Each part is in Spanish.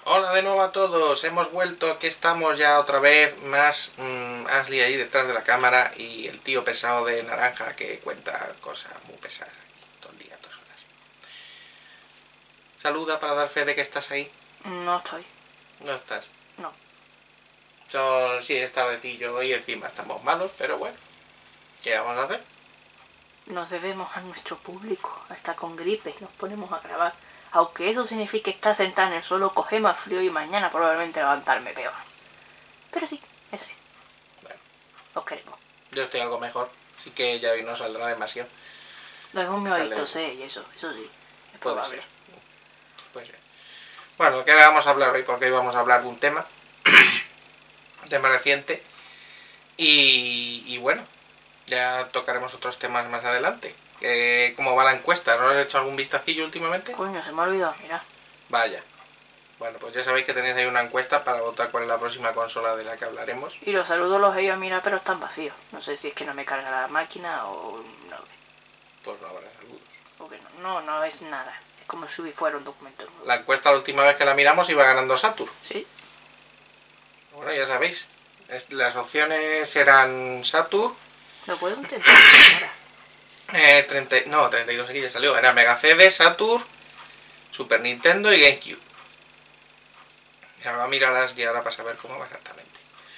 Hola de nuevo a todos, hemos vuelto, aquí estamos ya otra vez, más Ashley ahí detrás de la cámara y el tío pesado de naranja que cuenta cosas muy pesadas todo el día, 2 horas. Saluda para dar fe de que estás ahí. No estoy. No estás. No. Sí, es tardecillo y encima estamos malos, pero bueno, ¿qué vamos a hacer? Nos debemos a nuestro público. Hasta con gripe nos ponemos a grabar. Aunque eso signifique estar sentado en el suelo, coger más frío y mañana probablemente levantarme peor. Pero sí, eso es. Bueno, Os queremos. yo estoy algo mejor, así que ya no saldrá demasiado. Luego me Sale. oído toser y eso sí. Es Puede probable. ser. Pues bien. Bueno, ¿qué vamos a hablar hoy? Porque hoy vamos a hablar de un tema, un tema reciente, y bueno, ya tocaremos otros temas más adelante. ¿Cómo va la encuesta? ¿No has hecho algún vistacillo últimamente? Coño, se me ha olvidado, mira. Vaya. Bueno, pues ya sabéis que tenéis ahí una encuesta para votar cuál es la próxima consola de la que hablaremos. Y los saludos los he ido a mirar, pero están vacíos. No sé si es que no me carga la máquina o no. Pues no habrá saludos. Porque no es nada. Es como si fuera un documento nuevo. La encuesta la última vez que la miramos iba ganando Saturn. Sí. Bueno, ya sabéis. Las opciones eran Saturn. Lo puedo intentar ahora. 32 aquí ya salió. Era Mega CD, Saturn, Super Nintendo y GameCube. Y ahora mírala y ahora para saber cómo va exactamente.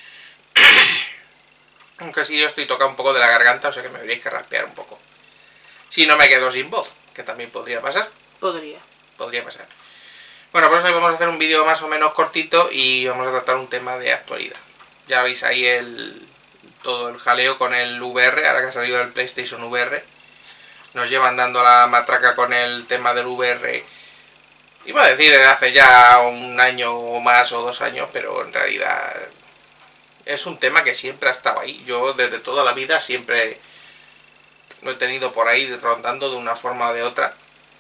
Aunque sí, yo estoy tocado un poco de la garganta, o sea que me habríais que raspear un poco. Si no me quedo sin voz, que también podría pasar. Podría pasar. Bueno, por eso hoy vamos a hacer un vídeo más o menos cortito y vamos a tratar un tema de actualidad. Ya veis ahí todo el jaleo con el VR, ahora que ha salido el PlayStation VR. Nos llevan dando la matraca con el tema del VR. Iba a decir hace ya un año o más o 2 años, pero en realidad es un tema que siempre ha estado ahí. Yo desde toda la vida siempre lo he tenido por ahí rondando de una forma o de otra.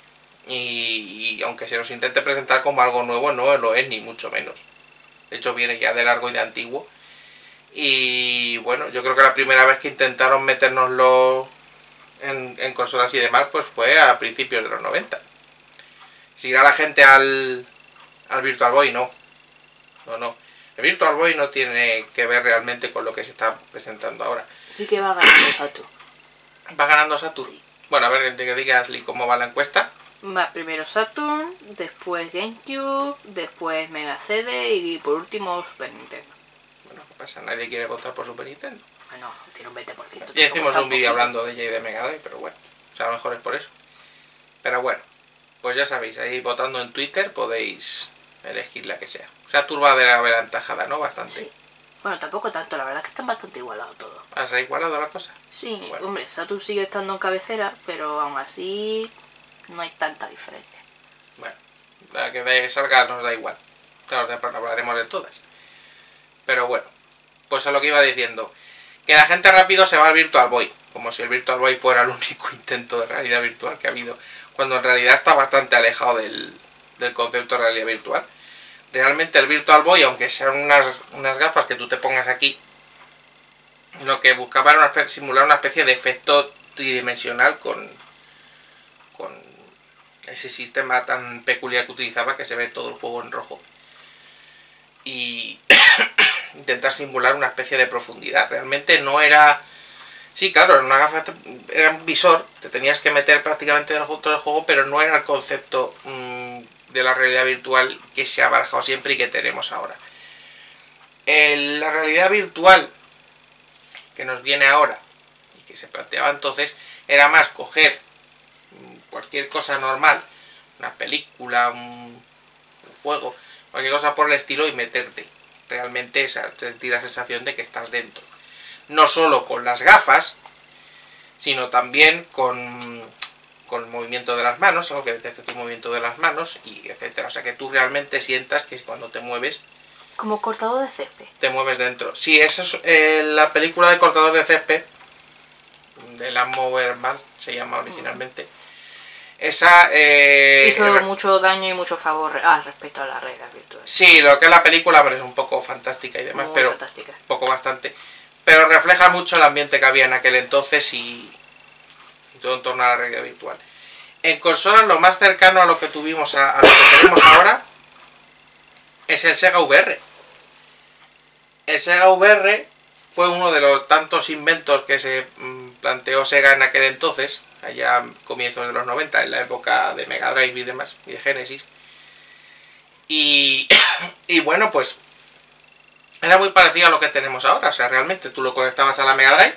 Y aunque se nos intente presentar como algo nuevo, no lo es ni mucho menos. De hecho viene ya de largo y de antiguo. Y bueno, yo creo que la primera vez que intentaron metérnoslo en consolas y demás, pues fue a principios de los 90. Si irá la gente al Virtual Boy, no. El Virtual Boy no tiene que ver realmente con lo que se está presentando ahora. Sí que va ganando Saturn. ¿Va ganando Saturn? Sí. Bueno, a ver, que digas cómo va la encuesta. Va primero Saturn, después GameCube, después Mega CD y por último Super Nintendo. Bueno, ¿qué pasa? Nadie quiere votar por Super Nintendo. Bueno, tiene un 20%. Ya hicimos un vídeo hablando de ella y de Mega Drive, pero bueno, o sea, a lo mejor es por eso. Pero bueno, pues ya sabéis, ahí votando en Twitter podéis elegir la que sea. Saturn va de la aventajada, ¿no? Bastante. Sí. Bueno, tampoco tanto, la verdad es que están bastante igualados todos. ¿Has igualado la cosa? Sí, Bueno. hombre, Saturn sigue estando en cabecera, pero aún así no hay tanta diferencia. Bueno, la que salga nos da igual. Claro, después hablaremos de todas. Pero bueno, pues a lo que iba diciendo. Que la gente rápido se va al Virtual Boy. Como si el Virtual Boy fuera el único intento de realidad virtual que ha habido. Cuando en realidad está bastante alejado del concepto de realidad virtual. Realmente el Virtual Boy, aunque sean unas gafas que tú te pongas aquí, lo que buscaba era simular una especie de efecto tridimensional con ese sistema tan peculiar que utilizaba, que se ve todo el juego en rojo. Y intentar simular una especie de profundidad. Realmente no era... Sí, claro, en una gafa era un visor, te tenías que meter prácticamente dentro del juego, pero no era el concepto de la realidad virtual que se ha barajado siempre y que tenemos ahora. La realidad virtual que nos viene ahora y que se planteaba entonces era más coger cualquier cosa normal, una película, un juego, cualquier cosa por el estilo y meterte. Realmente sentir la sensación de que estás dentro. No solo con las gafas, sino también con el movimiento de las manos, algo que detecte tu movimiento de las manos, y etcétera. O sea, que tú realmente sientas que cuando te mueves... Como cortador de césped. Te mueves dentro. Sí, esa es la película de cortador de césped, de Lawnmower Man, se llama originalmente. Esa... hizo mucho daño y mucho favor al respecto a la realidad virtual. Sí, lo que es la película, hombre, es un poco fantástica y demás, Muy pero... fantástica. Poco bastante. Pero refleja mucho el ambiente que había en aquel entonces y todo en torno a la realidad virtual. En consolas lo más cercano a lo que tuvimos, a lo que tenemos ahora, es el Sega VR. El Sega VR fue uno de los tantos inventos que se planteó Sega en aquel entonces, allá a comienzos de los 90, en la época de Mega Drive y demás, y de Genesis. Y bueno, pues era muy parecido a lo que tenemos ahora. O sea, realmente tú lo conectabas a la Mega Drive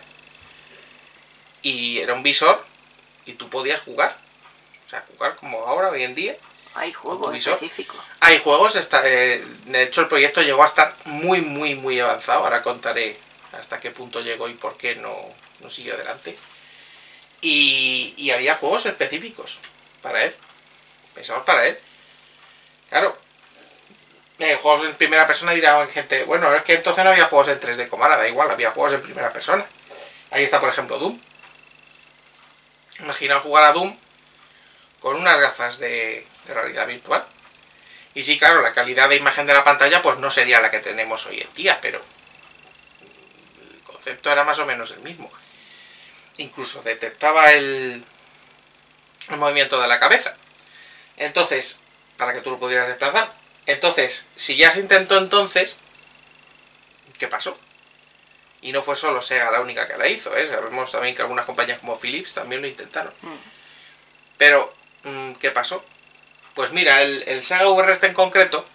y era un visor y tú podías jugar. O sea, jugar como ahora, hoy en día. Hay juegos específicos. Hay juegos, de hecho el proyecto llegó a estar muy avanzado. Ahora contaré hasta qué punto llegó y por qué no siguió adelante. Y había juegos específicos para él, pensados para él. Claro, juegos en primera persona dirá gente, bueno, es que entonces no había juegos en 3D como ahora, da igual, había juegos en primera persona. Ahí está, por ejemplo, Doom. Imagina jugar a Doom con unas gafas de realidad virtual. Y sí, claro, la calidad de imagen de la pantalla pues no sería la que tenemos hoy en día, pero el concepto era más o menos el mismo. Incluso detectaba el movimiento de la cabeza. Entonces, para que tú lo pudieras desplazar. Entonces, si ya se intentó entonces, ¿qué pasó? Y no fue solo Sega la única que la hizo, ¿eh? Sabemos también que algunas compañías como Philips también lo intentaron. Pero, ¿qué pasó? Pues mira, el Sega VR este en concreto,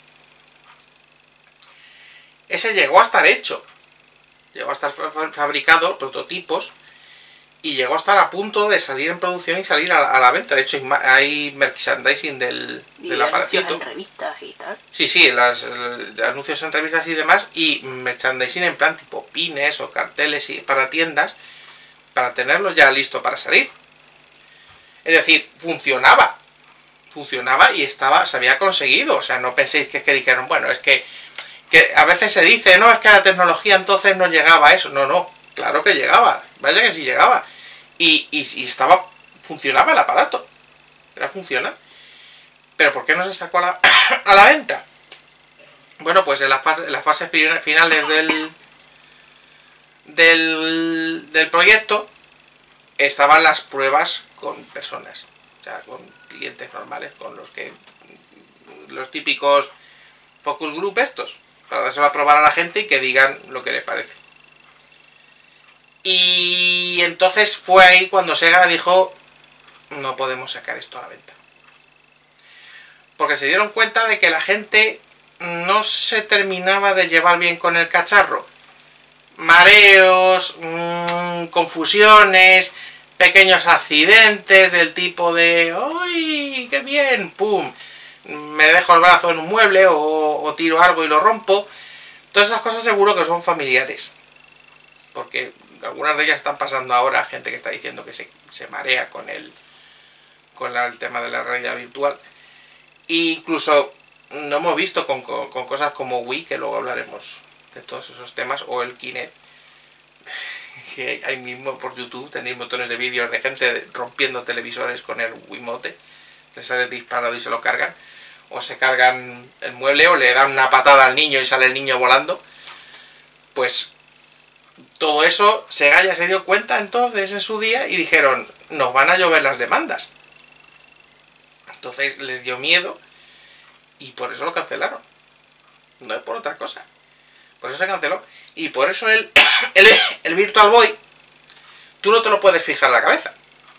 ese llegó a estar hecho. Llegó a estar fabricado, prototipos, y llegó a estar a punto de salir en producción y salir a la venta. De hecho, hay merchandising del aparatito. En revistas y tal. Sí, anuncios en revistas y demás, y merchandising en plan tipo pines o carteles y para tiendas, para tenerlo ya listo para salir. Es decir, funcionaba y se había conseguido. O sea, no penséis que dijeron, bueno, es que a veces se dice, no, es que la tecnología entonces no llegaba a eso. No, claro que llegaba, vaya que sí llegaba. Y funcionaba el aparato. Era funcional. Pero ¿por qué no se sacó a la venta? Bueno, pues en las fases finales del proyecto estaban las pruebas con personas. O sea, con clientes normales, con los típicos focus group estos, para dárselo a probar a la gente y que digan lo que les parece. Y entonces fue ahí cuando Sega dijo, no podemos sacar esto a la venta. Porque se dieron cuenta de que la gente no se terminaba de llevar bien con el cacharro. Mareos, confusiones, pequeños accidentes del tipo de ¡ay, qué bien! ¡Pum! Me dejo el brazo en un mueble o tiro algo y lo rompo. Todas esas cosas seguro que son familiares. Porque algunas de ellas están pasando ahora. Gente que está diciendo que se marea con el tema de la realidad virtual. E incluso no hemos visto con cosas como Wii, que luego hablaremos de todos esos temas, o el Kinect. Que ahí mismo por YouTube tenéis montones de vídeos de gente rompiendo televisores con el Wiimote. Les sale disparado y se lo cargan. O se cargan el mueble o le dan una patada al niño y sale el niño volando. Pues todo eso Sega ya se dio cuenta entonces en su día y dijeron, nos van a llover las demandas. Entonces les dio miedo y por eso lo cancelaron. No es por otra cosa. Por eso se canceló. Y por eso el Virtual Boy, tú no te lo puedes fijar en la cabeza.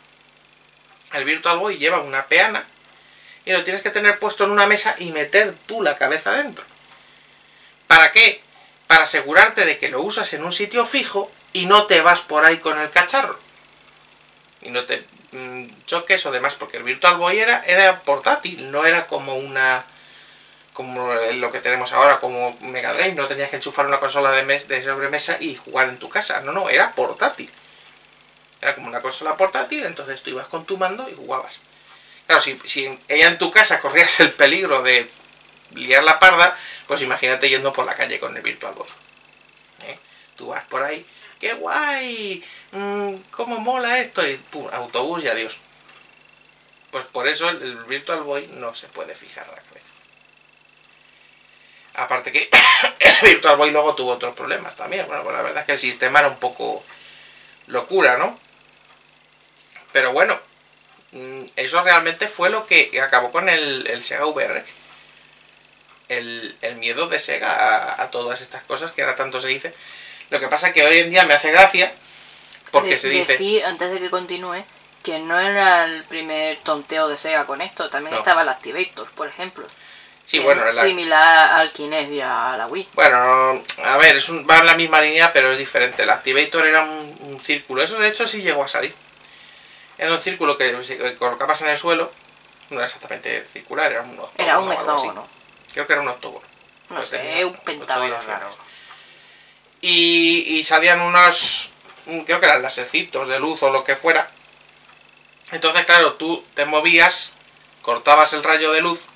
El Virtual Boy lleva una peana y lo tienes que tener puesto en una mesa y meter tú la cabeza dentro. ¿Para qué? Para asegurarte de que lo usas en un sitio fijo y no te vas por ahí con el cacharro. Y no te choques o demás, porque el Virtual Boy era portátil, no era como lo que tenemos ahora como Mega Drive. No tenías que enchufar una consola de sobremesa y jugar en tu casa. No, era portátil. Era como una consola portátil, entonces tú ibas con tu mando y jugabas. Claro, si ella en tu casa corrías el peligro de liar la parda, pues imagínate yendo por la calle con el Virtual Boy. Tú vas por ahí, ¡qué guay! ¡Cómo mola esto! Y pum, autobús y adiós. Pues por eso el Virtual Boy no se puede fijar a la cabeza. Aparte que el Virtual Boy luego tuvo otros problemas también. Bueno, pues la verdad es que el sistema era un poco locura, ¿no? Pero bueno, eso realmente fue lo que acabó con el Sega VR. el miedo de Sega a todas estas cosas que ahora tanto se dice. Lo que pasa es que hoy en día me hace gracia porque se dice... Decir, antes de que continúe, que no era el primer tonteo de Sega con esto. También estaba el Activator, por ejemplo. Sí, bueno, es similar al Kinect y a la Wii. Bueno, a ver, va en la misma línea, pero es diferente. El Activator era un círculo. Eso de hecho sí llegó a salir. Era un círculo que colocabas en el suelo. No era exactamente circular, era un octógono. Era un hexágono. Creo que era un octógono. No sé, un pentágono raro. Y salían unos... Creo que eran lasercitos de luz o lo que fuera. Entonces, claro, tú te movías, cortabas el rayo de luz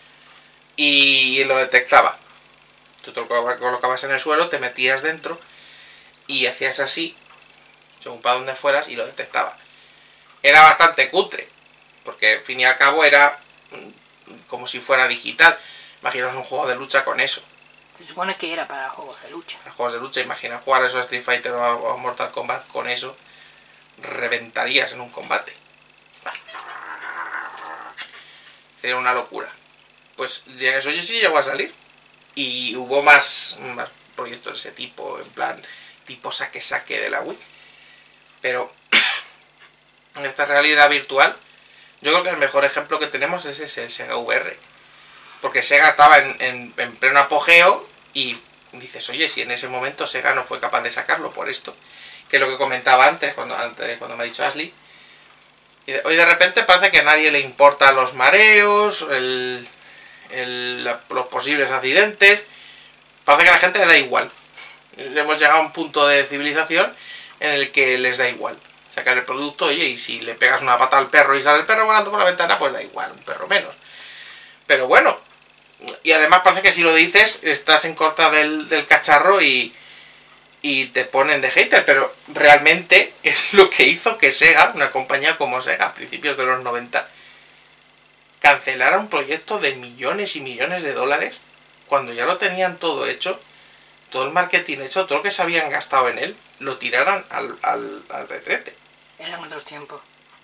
y lo detectaba. Tú te lo colocabas en el suelo, te metías dentro y hacías así, según para donde fueras, y lo detectaba. Era bastante cutre, porque al fin y al cabo era como si fuera digital. Imaginaos un juego de lucha con eso. Se supone que era para juegos de lucha. Para juegos de lucha, imagina jugar eso a Street Fighter o a Mortal Kombat con eso. Reventarías en un combate. Era una locura. Pues eso sí llegó a salir. Y hubo más proyectos de ese tipo, en plan, tipo saque de la Wii. Pero en esta realidad virtual, yo creo que el mejor ejemplo que tenemos es ese, el Sega VR. Porque Sega estaba en pleno apogeo y dices, oye, si en ese momento Sega no fue capaz de sacarlo por esto, que es lo que comentaba antes, cuando me ha dicho Ashley. Y hoy de repente parece que a nadie le importa los mareos, los posibles accidentes. Parece que a la gente le da igual. Hemos llegado a un punto de civilización en el que les da igual sacar el producto. Oye, y si le pegas una pata al perro y sale el perro volando por la ventana, pues da igual, un perro menos. Pero bueno, y además parece que si lo dices estás en contra del cacharro y te ponen de hater, pero realmente es lo que hizo que Sega, una compañía como Sega a principios de los 90, cancelara un proyecto de millones y millones de dólares cuando ya lo tenían todo hecho, todo el marketing hecho, todo lo que se habían gastado en él, lo tiraran al retrete. Eran otros tiempos.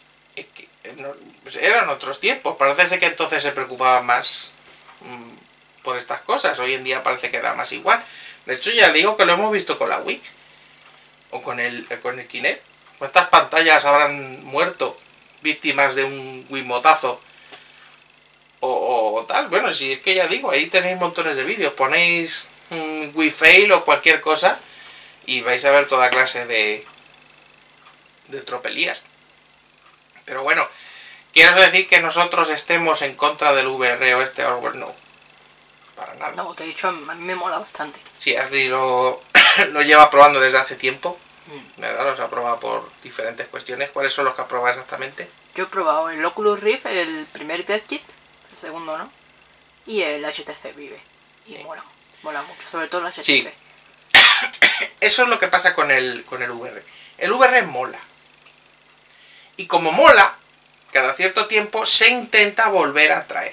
Eran otros tiempos. Parece ser que entonces se preocupaban más por estas cosas. Hoy en día parece que da más igual. De hecho, ya digo que lo hemos visto con la Wii. O con el Kinect. ¿Cuántas pantallas habrán muerto víctimas de un Wiimotazo? O tal. Bueno, si es que ya digo, ahí tenéis montones de vídeos. Ponéis Wii Fail o cualquier cosa y vais a ver toda clase de tropelías. Pero bueno, quiero decir que nosotros estemos en contra del VR o este hardware, no. Para nada. No, de hecho a mí me mola bastante. Sí, Ashley lo lleva probando desde hace tiempo. ¿Verdad? Los ha probado por diferentes cuestiones. ¿Cuáles son los que ha probado exactamente? Yo he probado el Oculus Rift, el primer Dev Kit, el segundo no. Y el HTC Vive. Y sí, mola mucho, sobre todo el HTC. Sí. Eso es lo que pasa con el VR. El VR mola. Y como mola, cada cierto tiempo se intenta volver a traer.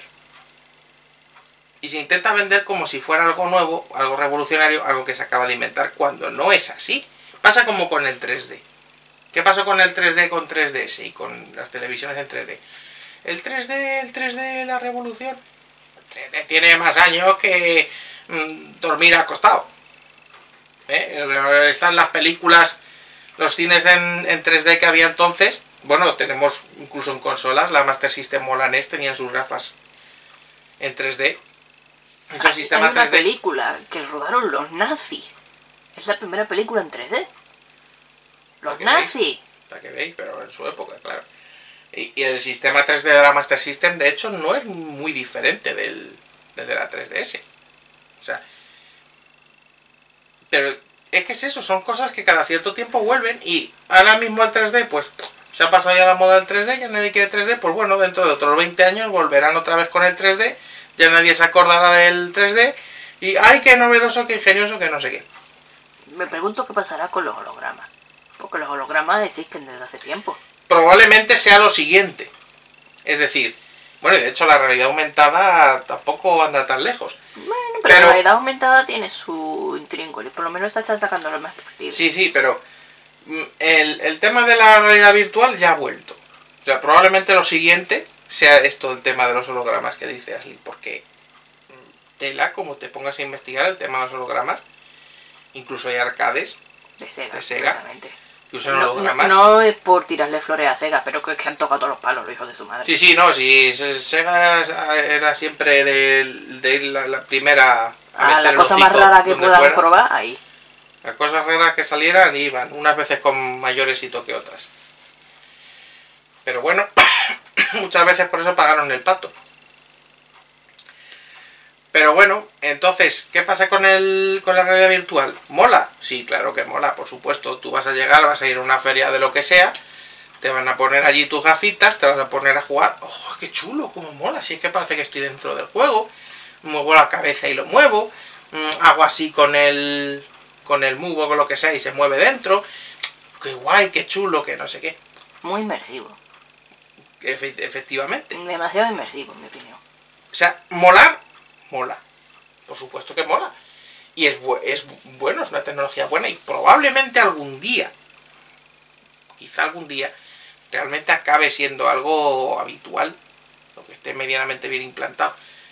Y se intenta vender como si fuera algo nuevo, algo revolucionario, algo que se acaba de inventar, cuando no es así. Pasa como con el 3D. ¿Qué pasó con el 3D con 3DS y con las televisiones en 3D? El 3D, la revolución. El 3D tiene más años que dormir acostado. Están las películas, los cines en 3D que había entonces. Bueno, tenemos incluso en consolas, la Master System o la NES tenían sus gafas en 3D. Hay una película que rodaron los nazis. Es la primera película en 3D. Los nazis. Para que veis, pero en su época, claro. Y el sistema 3D de la Master System, de hecho, no es muy diferente del de la 3DS. O sea... Pero es que es eso, son cosas que cada cierto tiempo vuelven. Y ahora mismo el 3D, pues... Se ha pasado ya la moda del 3D, ya nadie quiere 3D, pues bueno, dentro de otros 20 años volverán otra vez con el 3D, ya nadie se acordará del 3D, y ¡ay, qué novedoso, qué ingenioso, que no sé qué! Me pregunto qué pasará con los hologramas, porque los hologramas existen desde hace tiempo. Probablemente sea lo siguiente, es decir, bueno, y de hecho la realidad aumentada tampoco anda tan lejos. Bueno, pero la realidad aumentada tiene su intríngulis, por lo menos está sacando lo más partido. Sí, pero... El tema de la realidad virtual ya ha vuelto. O sea, probablemente lo siguiente sea esto, el tema de los hologramas que dice Ashley, porque tela como te pongas a investigar el tema de los hologramas. Incluso hay arcades de Sega que usan hologramas. No es por tirarle flores a Sega, pero que es que han tocado todos los palos los hijos de su madre. Sí, no, sí, Sega era siempre de ir la primera a meter la cosa más rara que puedan probar, ahí. Las cosas raras que salieran iban, unas veces con mayor éxito que otras. Pero bueno, muchas veces por eso pagaron el pato. Pero bueno, entonces, ¿qué pasa con la realidad virtual? ¿Mola? Sí, claro que mola, por supuesto. Tú vas a llegar, vas a ir a una feria de lo que sea, te van a poner allí tus gafitas, te vas a poner a jugar. ¡Oh, qué chulo! ¡Cómo mola! Si es que parece que estoy dentro del juego. Muevo la cabeza y lo muevo. Hago así con el move o con lo que sea y se mueve dentro. ¡Qué guay! ¡Qué chulo! Que no sé qué. Muy inmersivo. Efectivamente. Demasiado inmersivo, en mi opinión. O sea, molar, mola. Por supuesto que mola. Y es bueno, es una tecnología buena y probablemente algún día, quizá algún día, realmente acabe siendo algo habitual, o que esté medianamente bien implantado.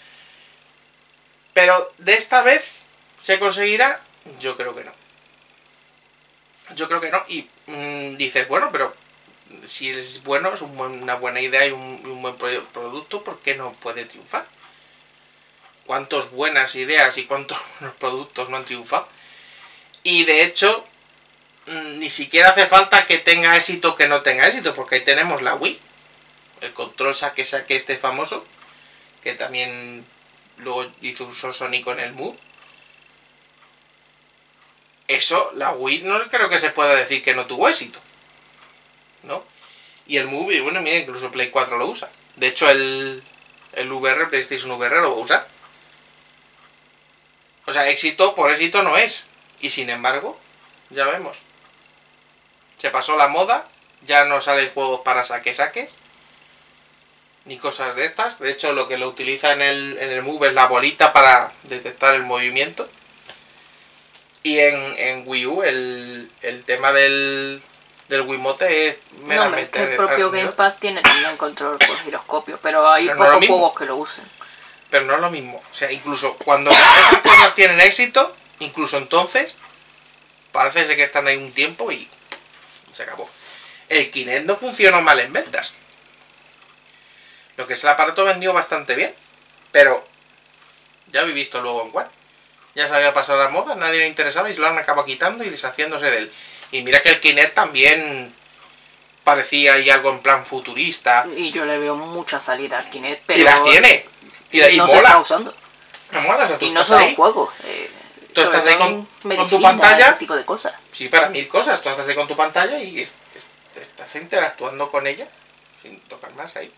Pero de esta vez se conseguirá, yo creo que no. Yo creo que no. Y dices, bueno, pero si es bueno, es una buena idea y un buen producto, ¿por qué no puede triunfar? ¿Cuántas buenas ideas y cuántos buenos productos no han triunfado? Y de hecho, ni siquiera hace falta que tenga éxito o que no tenga éxito, porque ahí tenemos la Wii, el control saque este famoso, que también luego hizo uso Sony con el Move. Eso, la Wii, no creo que se pueda decir que no tuvo éxito, ¿no? Y el Move, bueno, mira, incluso Play 4 lo usa. De hecho, el VR, PlayStation VR lo va a usar. O sea, éxito por éxito no es. Y sin embargo, ya vemos. Se pasó la moda, ya no salen juegos para saques, ni cosas de estas. De hecho, lo que lo utiliza en el Move es la bolita para detectar el movimiento. Y en Wii U el tema del Wiimote es meramente... No, el propio Gamepad tiene también control por giroscopio, pero hay pocos juegos que lo usen. Pero no es lo mismo. O sea, incluso cuando esas cosas tienen éxito, incluso entonces, parece que están ahí un tiempo y se acabó. El Kinect no funcionó mal en ventas. Lo que es el aparato vendió bastante bien, pero ya habéis visto luego en One. Ya se había pasado la moda, nadie le interesaba y se lo han acabado quitando y deshaciéndose de él. Y mira que el Kinect también parecía ahí algo en plan futurista. Y yo le veo mucha salida al Kinect, pero... Y las tiene. Y no mola. Se está usando. Me mola, o sea, tú y estás no solo ahí, juegos. tú estás ahí con tu pantalla. Ese tipo de cosas. Sí, para 1000 cosas. Tú estás ahí con tu pantalla y estás interactuando con ella sin tocar más ahí.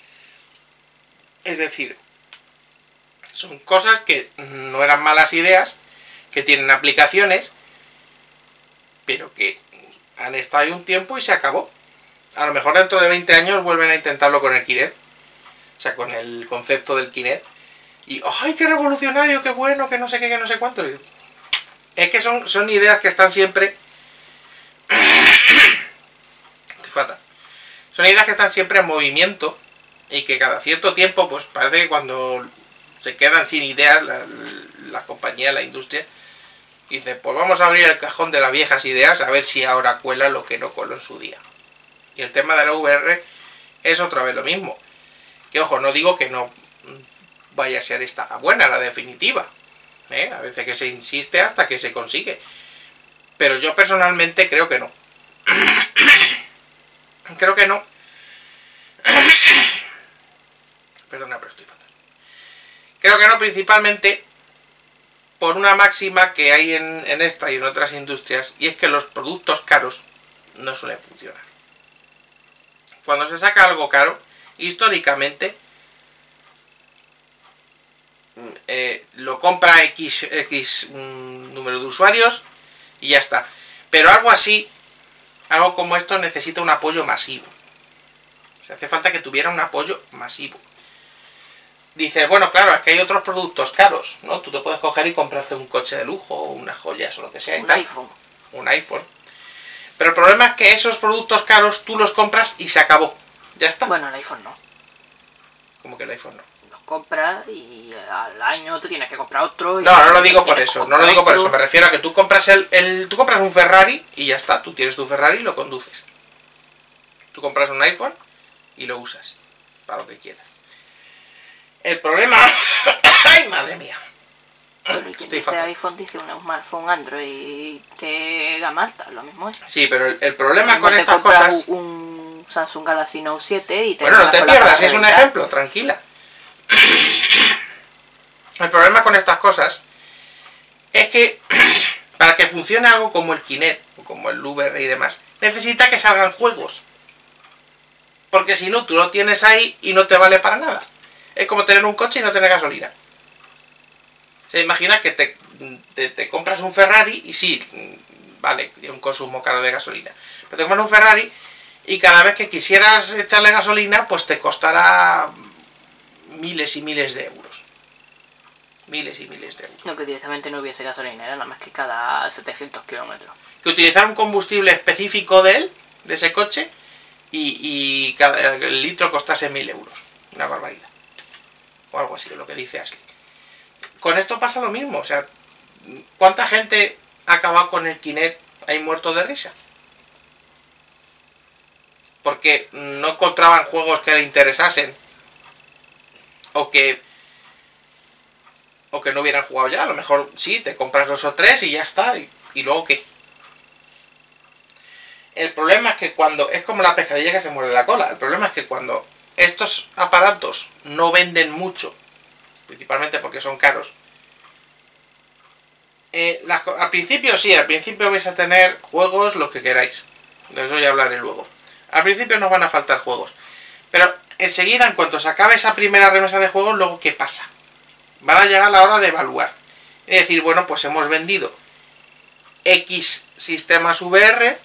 Es decir, son cosas que no eran malas ideas, que tienen aplicaciones, pero que han estado ahí un tiempo y se acabó. A lo mejor dentro de 20 años vuelven a intentarlo con el Kinect. O sea, con el concepto del Kinect. Y ¡ay, qué revolucionario, qué bueno, que no sé qué, que no sé cuánto! Es que son ideas que están siempre... Te falta. Son ideas que están siempre en movimiento y que cada cierto tiempo, pues parece que cuando se quedan sin ideas la compañía, la industria, dice, pues vamos a abrir el cajón de las viejas ideas a ver si ahora cuela lo que no coló en su día. Y el tema de la VR es otra vez lo mismo. Que ojo, no digo que no vaya a ser esta la buena, la definitiva. A veces que se insiste hasta que se consigue. Pero yo personalmente creo que no. Creo que no. Perdona, pero estoy fatal. Creo que no, principalmente por una máxima que hay en esta y en otras industrias, y es que los productos caros no suelen funcionar. Cuando se saca algo caro, históricamente lo compra X número de usuarios y ya está. Pero algo así, algo como esto necesita un apoyo masivo. O sea, hace falta que tuviera un apoyo masivo. Dices, bueno, claro, es que hay otros productos caros, ¿no? Tú te puedes coger y comprarte un coche de lujo o unas joyas o lo que sea. Un iPhone. Un iPhone. Pero el problema es que esos productos caros tú los compras y se acabó. Ya está. Bueno, el iPhone no. ¿Cómo que el iPhone no? Los compras y al año te tienes que comprar otro. No lo digo por eso, no lo digo por eso. Me refiero a que tú compras tú compras un Ferrari y ya está. Tú tienes tu Ferrari y lo conduces. Tú compras un iPhone y lo usas para lo que quieras. El problema... ¡Ay, madre mía! Bueno, y quien dice iPhone dice un smartphone Android de gama alta, lo mismo es. Sí, pero el problema con estas cosas... un Samsung Galaxy Note 7 y te... Bueno, no te pierdas, es un ejemplo, tranquila. El problema con estas cosas es que para que funcione algo como el Kinect o como el VR y demás, necesita que salgan juegos. Porque si no, tú lo tienes ahí y no te vale para nada. Es como tener un coche y no tener gasolina. Se imagina que te compras un Ferrari y sí, vale, tiene un consumo caro de gasolina. Pero te compras un Ferrari y cada vez que quisieras echarle gasolina, pues te costará miles y miles de euros. Miles y miles de euros. No, que directamente no hubiese gasolina, era nada más que cada 700 kilómetros. Que utilizar un combustible específico de ese coche, y el litro costase 1000 euros. Una barbaridad. O algo así, lo que dice Ashley. Con esto pasa lo mismo. O sea, ¿cuánta gente ha acabado con el Kinect ahí muerto de risa? Porque no encontraban juegos que le interesasen. O que no hubieran jugado ya. A lo mejor sí, te compras 2 o 3 y ya está. ¿Y luego qué? El problema es que cuando... Es como la pescadilla que se muerde la cola. El problema es que cuando estos aparatos no venden mucho, principalmente porque son caros, al principio sí, al principio vais a tener juegos, lo que queráis. De eso ya hablaré luego. Al principio nos van a faltar juegos. Pero enseguida, en cuanto se acabe esa primera remesa de juegos, luego ¿qué pasa? Van a llegar la hora de evaluar. Es decir, bueno, pues hemos vendido X sistemas VR,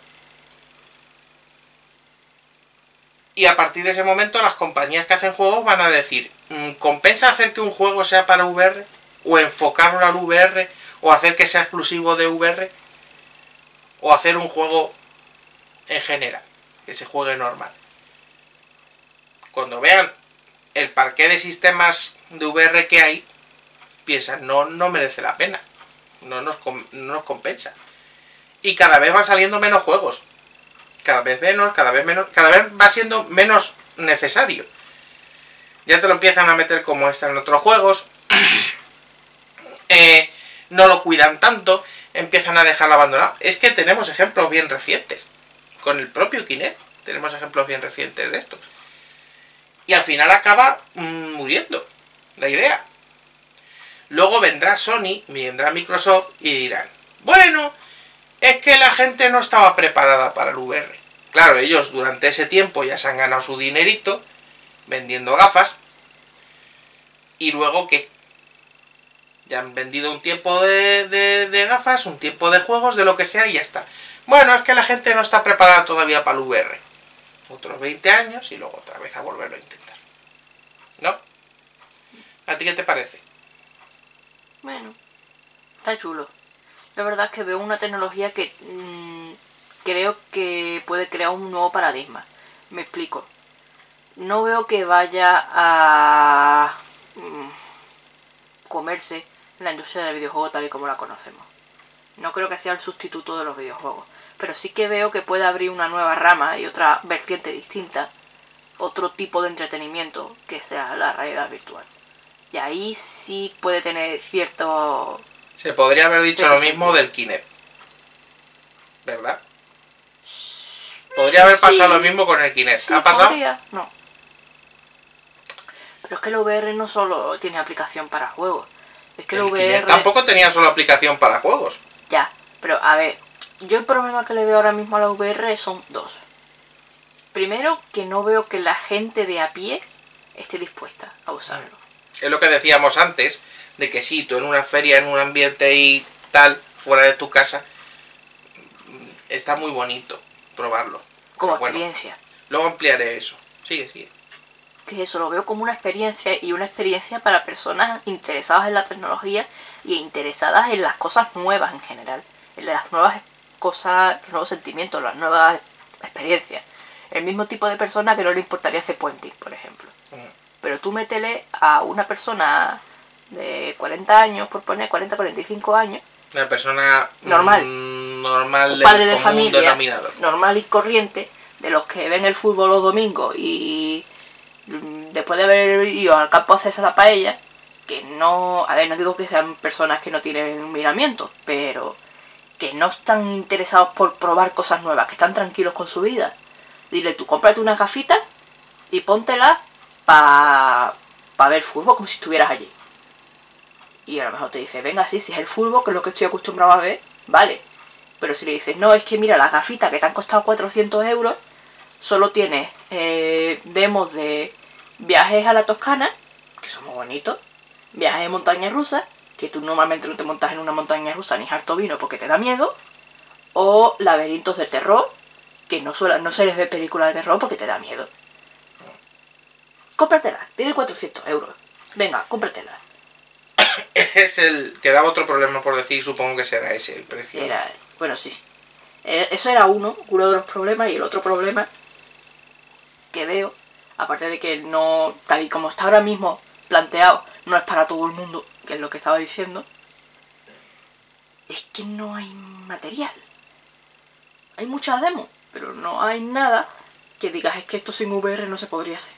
y a partir de ese momento las compañías que hacen juegos van a decir, ¿compensa hacer que un juego sea para VR? ¿O enfocarlo al VR? ¿O hacer que sea exclusivo de VR? ¿O hacer un juego en general, que se juegue normal? Cuando vean el parqué de sistemas de VR que hay, piensan, no merece la pena, no nos compensa. Y cada vez van saliendo menos juegos. Cada vez menos, cada vez va siendo menos necesario. Ya te lo empiezan a meter como está en otros juegos. No lo cuidan tanto, empiezan a dejarlo abandonado. Es que tenemos ejemplos bien recientes. Con el propio Kinect tenemos ejemplos bien recientes de esto. Y al final acaba muriendo la idea. Luego vendrá Sony, vendrá Microsoft y dirán, bueno, es que la gente no estaba preparada para el VR. Claro, ellos durante ese tiempo ya se han ganado su dinerito vendiendo gafas. ¿Y luego qué? Ya han vendido un tiempo de gafas, un tiempo de juegos, de lo que sea y ya está. Bueno, es que la gente no está preparada todavía para el VR. Otros 20 años y luego otra vez a volverlo a intentar. ¿No? ¿A ti qué te parece? Bueno, está chulo. La verdad es que veo una tecnología que creo que puede crear un nuevo paradigma. Me explico. No veo que vaya a comerse la industria del videojuego tal y como la conocemos. No creo que sea el sustituto de los videojuegos. Pero sí que veo que puede abrir una nueva rama y otra vertiente distinta. Otro tipo de entretenimiento que sea la realidad virtual. Y ahí sí puede tener cierto... Se podría haber dicho lo mismo del Kinect, ¿verdad? Podría haber pasado lo mismo con el Kinect. Sí, ¿ha pasado? Podría. No. Pero es que el VR no solo tiene aplicación para juegos. Es que el VR... Kinect tampoco tenía solo aplicación para juegos. Ya, pero a ver, yo el problema que le veo ahora mismo a la VR son dos. Primero, que no veo que la gente de a pie esté dispuesta a usarlo. Es lo que decíamos antes, de que sí, tú en una feria, en un ambiente y tal, fuera de tu casa, está muy bonito probarlo. Como experiencia. Luego ampliaré eso. Sigue. Que eso lo veo como una experiencia, y una experiencia para personas interesadas en la tecnología y interesadas en las cosas nuevas en general. En las nuevas cosas, los nuevos sentimientos, las nuevas experiencias. El mismo tipo de persona que no le importaría hacer puenting, por ejemplo. pero tú métele a una persona de 40 años, por poner 40-45 años. Una persona normal, normal, padre de familia, denominador. Normal y corriente, de los que ven el fútbol los domingos y después de haber ido al campo a hacerse la paella, que no, a ver, no digo que sean personas que no tienen miramientos, pero que no están interesados por probar cosas nuevas, que están tranquilos con su vida. Dile, tú cómprate unas gafitas y póntelas para ver fútbol como si estuvieras allí. Y a lo mejor te dice, venga, sí, si es el fútbol, que es lo que estoy acostumbrado a ver, vale. Pero si le dices, no, es que mira, las gafitas que te han costado 400 euros, solo tienes demos de viajes a la Toscana, que son muy bonitos, viajes de montaña rusa, que tú normalmente no te montas en una montaña rusa ni harto vino porque te da miedo, o laberintos de terror, que no se les ve películas de terror porque te da miedo. Cómpratelas, tiene 400 euros. Venga, cómpratelas. Es el que daba otro problema por decir, supongo que será ese el precio. Bueno, sí. Eso era uno de los problemas, y el otro problema que veo, aparte de que no, tal y como está ahora mismo planteado, no es para todo el mundo, que es lo que estaba diciendo, es que no hay material. Hay muchas demos, pero no hay nada que digas, es que esto sin VR no se podría hacer.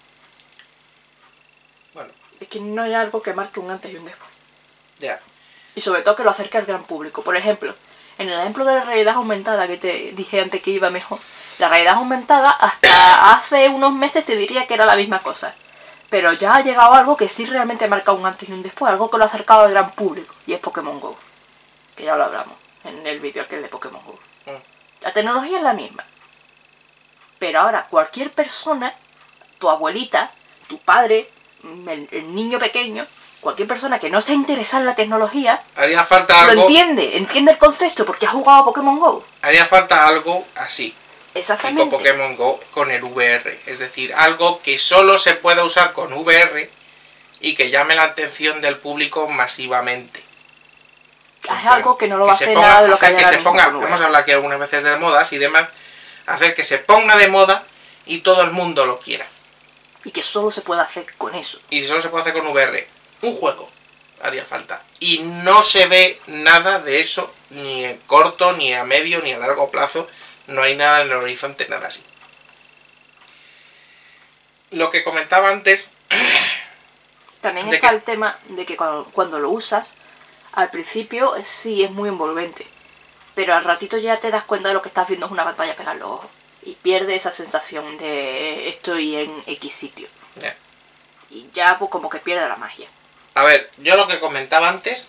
Bueno. Es que no hay algo que marque un antes y un después. Ya. Y sobre todo que lo acerque al gran público. Por ejemplo, en el ejemplo de la realidad aumentada que te dije antes que iba mejor, la realidad aumentada hasta hace unos meses te diría que era la misma cosa. Pero ya ha llegado algo que sí realmente marca un antes y un después, algo que lo ha acercado al gran público, y es Pokémon GO. Que ya lo hablamos en el vídeo aquel de Pokémon GO. La tecnología es la misma. Pero ahora cualquier persona, tu abuelita, tu padre, el niño pequeño, cualquier persona que no esté interesada en la tecnología, haría falta algo, lo entiende el concepto porque ha jugado a Pokémon GO. Haría falta algo así. Exactamente. Tipo Pokémon GO con el VR. Es decir, algo que solo se pueda usar con VR y que llame la atención del público masivamente. Es algo que no lo va a hacer nada de lo que hay ahora mismo. Hemos hablado aquí algunas veces de modas y demás. Hacer que se ponga de moda y todo el mundo lo quiera. Y que solo se puede hacer con eso. Y solo se puede hacer con VR. Un juego haría falta. Y no se ve nada de eso, ni en corto, ni a medio, ni a largo plazo. No hay nada en el horizonte, nada así. Lo que comentaba antes... También está el tema de que cuando lo usas, al principio sí es muy envolvente. Pero al ratito ya te das cuenta de lo que estás viendo es una pantalla pegada en los ojos. Y pierde esa sensación de estoy en X sitio. Yeah. Y ya pues como que pierde la magia. A ver, yo lo que comentaba antes,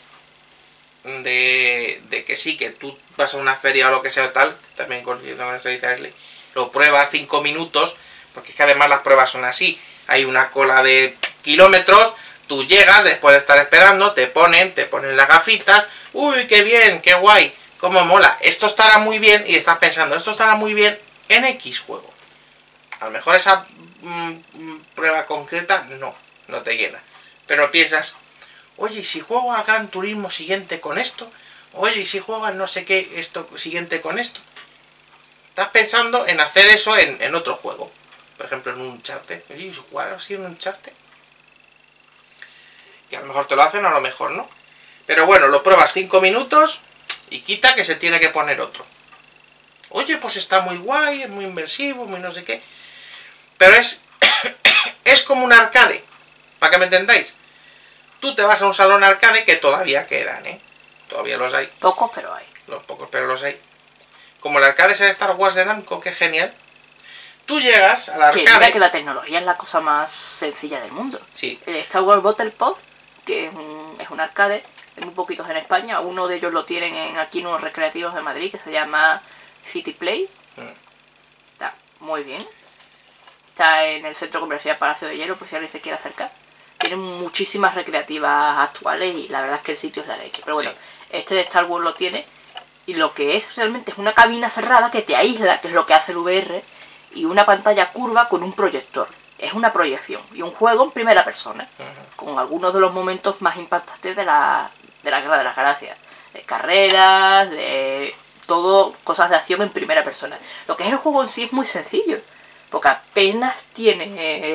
de que sí, que tú vas a una feria o lo que sea o tal, también con lo pruebas 5 minutos, porque es que además las pruebas son así. Hay una cola de kilómetros, tú llegas, después de estar esperando, te ponen las gafitas, uy, qué bien, qué guay, cómo mola, esto estará muy bien, y estás pensando, esto estará muy bien en X juego. A lo mejor esa prueba concreta no te llena. Pero piensas, oye, ¿y si juego al Gran Turismo siguiente con esto? Oye, ¿y si juego al no sé qué esto siguiente con esto? Estás pensando en hacer eso en otro juego. Por ejemplo, en un Uncharted. Oye, ¿y si jugar así en un Uncharted? Que a lo mejor te lo hacen, a lo mejor no. Pero bueno, lo pruebas 5 minutos y quita que se tiene que poner otro. Oye, pues está muy guay, es muy inmersivo, muy no sé qué. Pero es como un arcade. Para que me entendáis. Tú te vas a un salón arcade que todavía quedan, ¿eh? Todavía los hay. Pocos, pero hay. Pocos, pero los hay. Como el arcade ese de Star Wars de Namco, que genial. Tú llegas al arcade... Que mira que la tecnología es la cosa más sencilla del mundo. Sí. El Star Wars Battle Pod, que es un arcade, hay muy poquitos en España. Uno de ellos lo tienen aquí en unos recreativos de Madrid, que se llama City Play. Está muy bien. Está en el centro comercial Palacio de Hierro, por si alguien se quiere acercar. Tienen muchísimas recreativas actuales y la verdad es que el sitio es la leche. Pero bueno, sí. Este de Star Wars lo tiene. Y lo que es realmente es una cabina cerrada que te aísla, que es lo que hace el VR, y una pantalla curva con un proyector. Es una proyección y un juego en primera persona, con algunos de los momentos más impactantes de la Guerra de las Galaxias. De carreras, de todo, cosas de acción en primera persona. Lo que es el juego en sí es muy sencillo, porque apenas tiene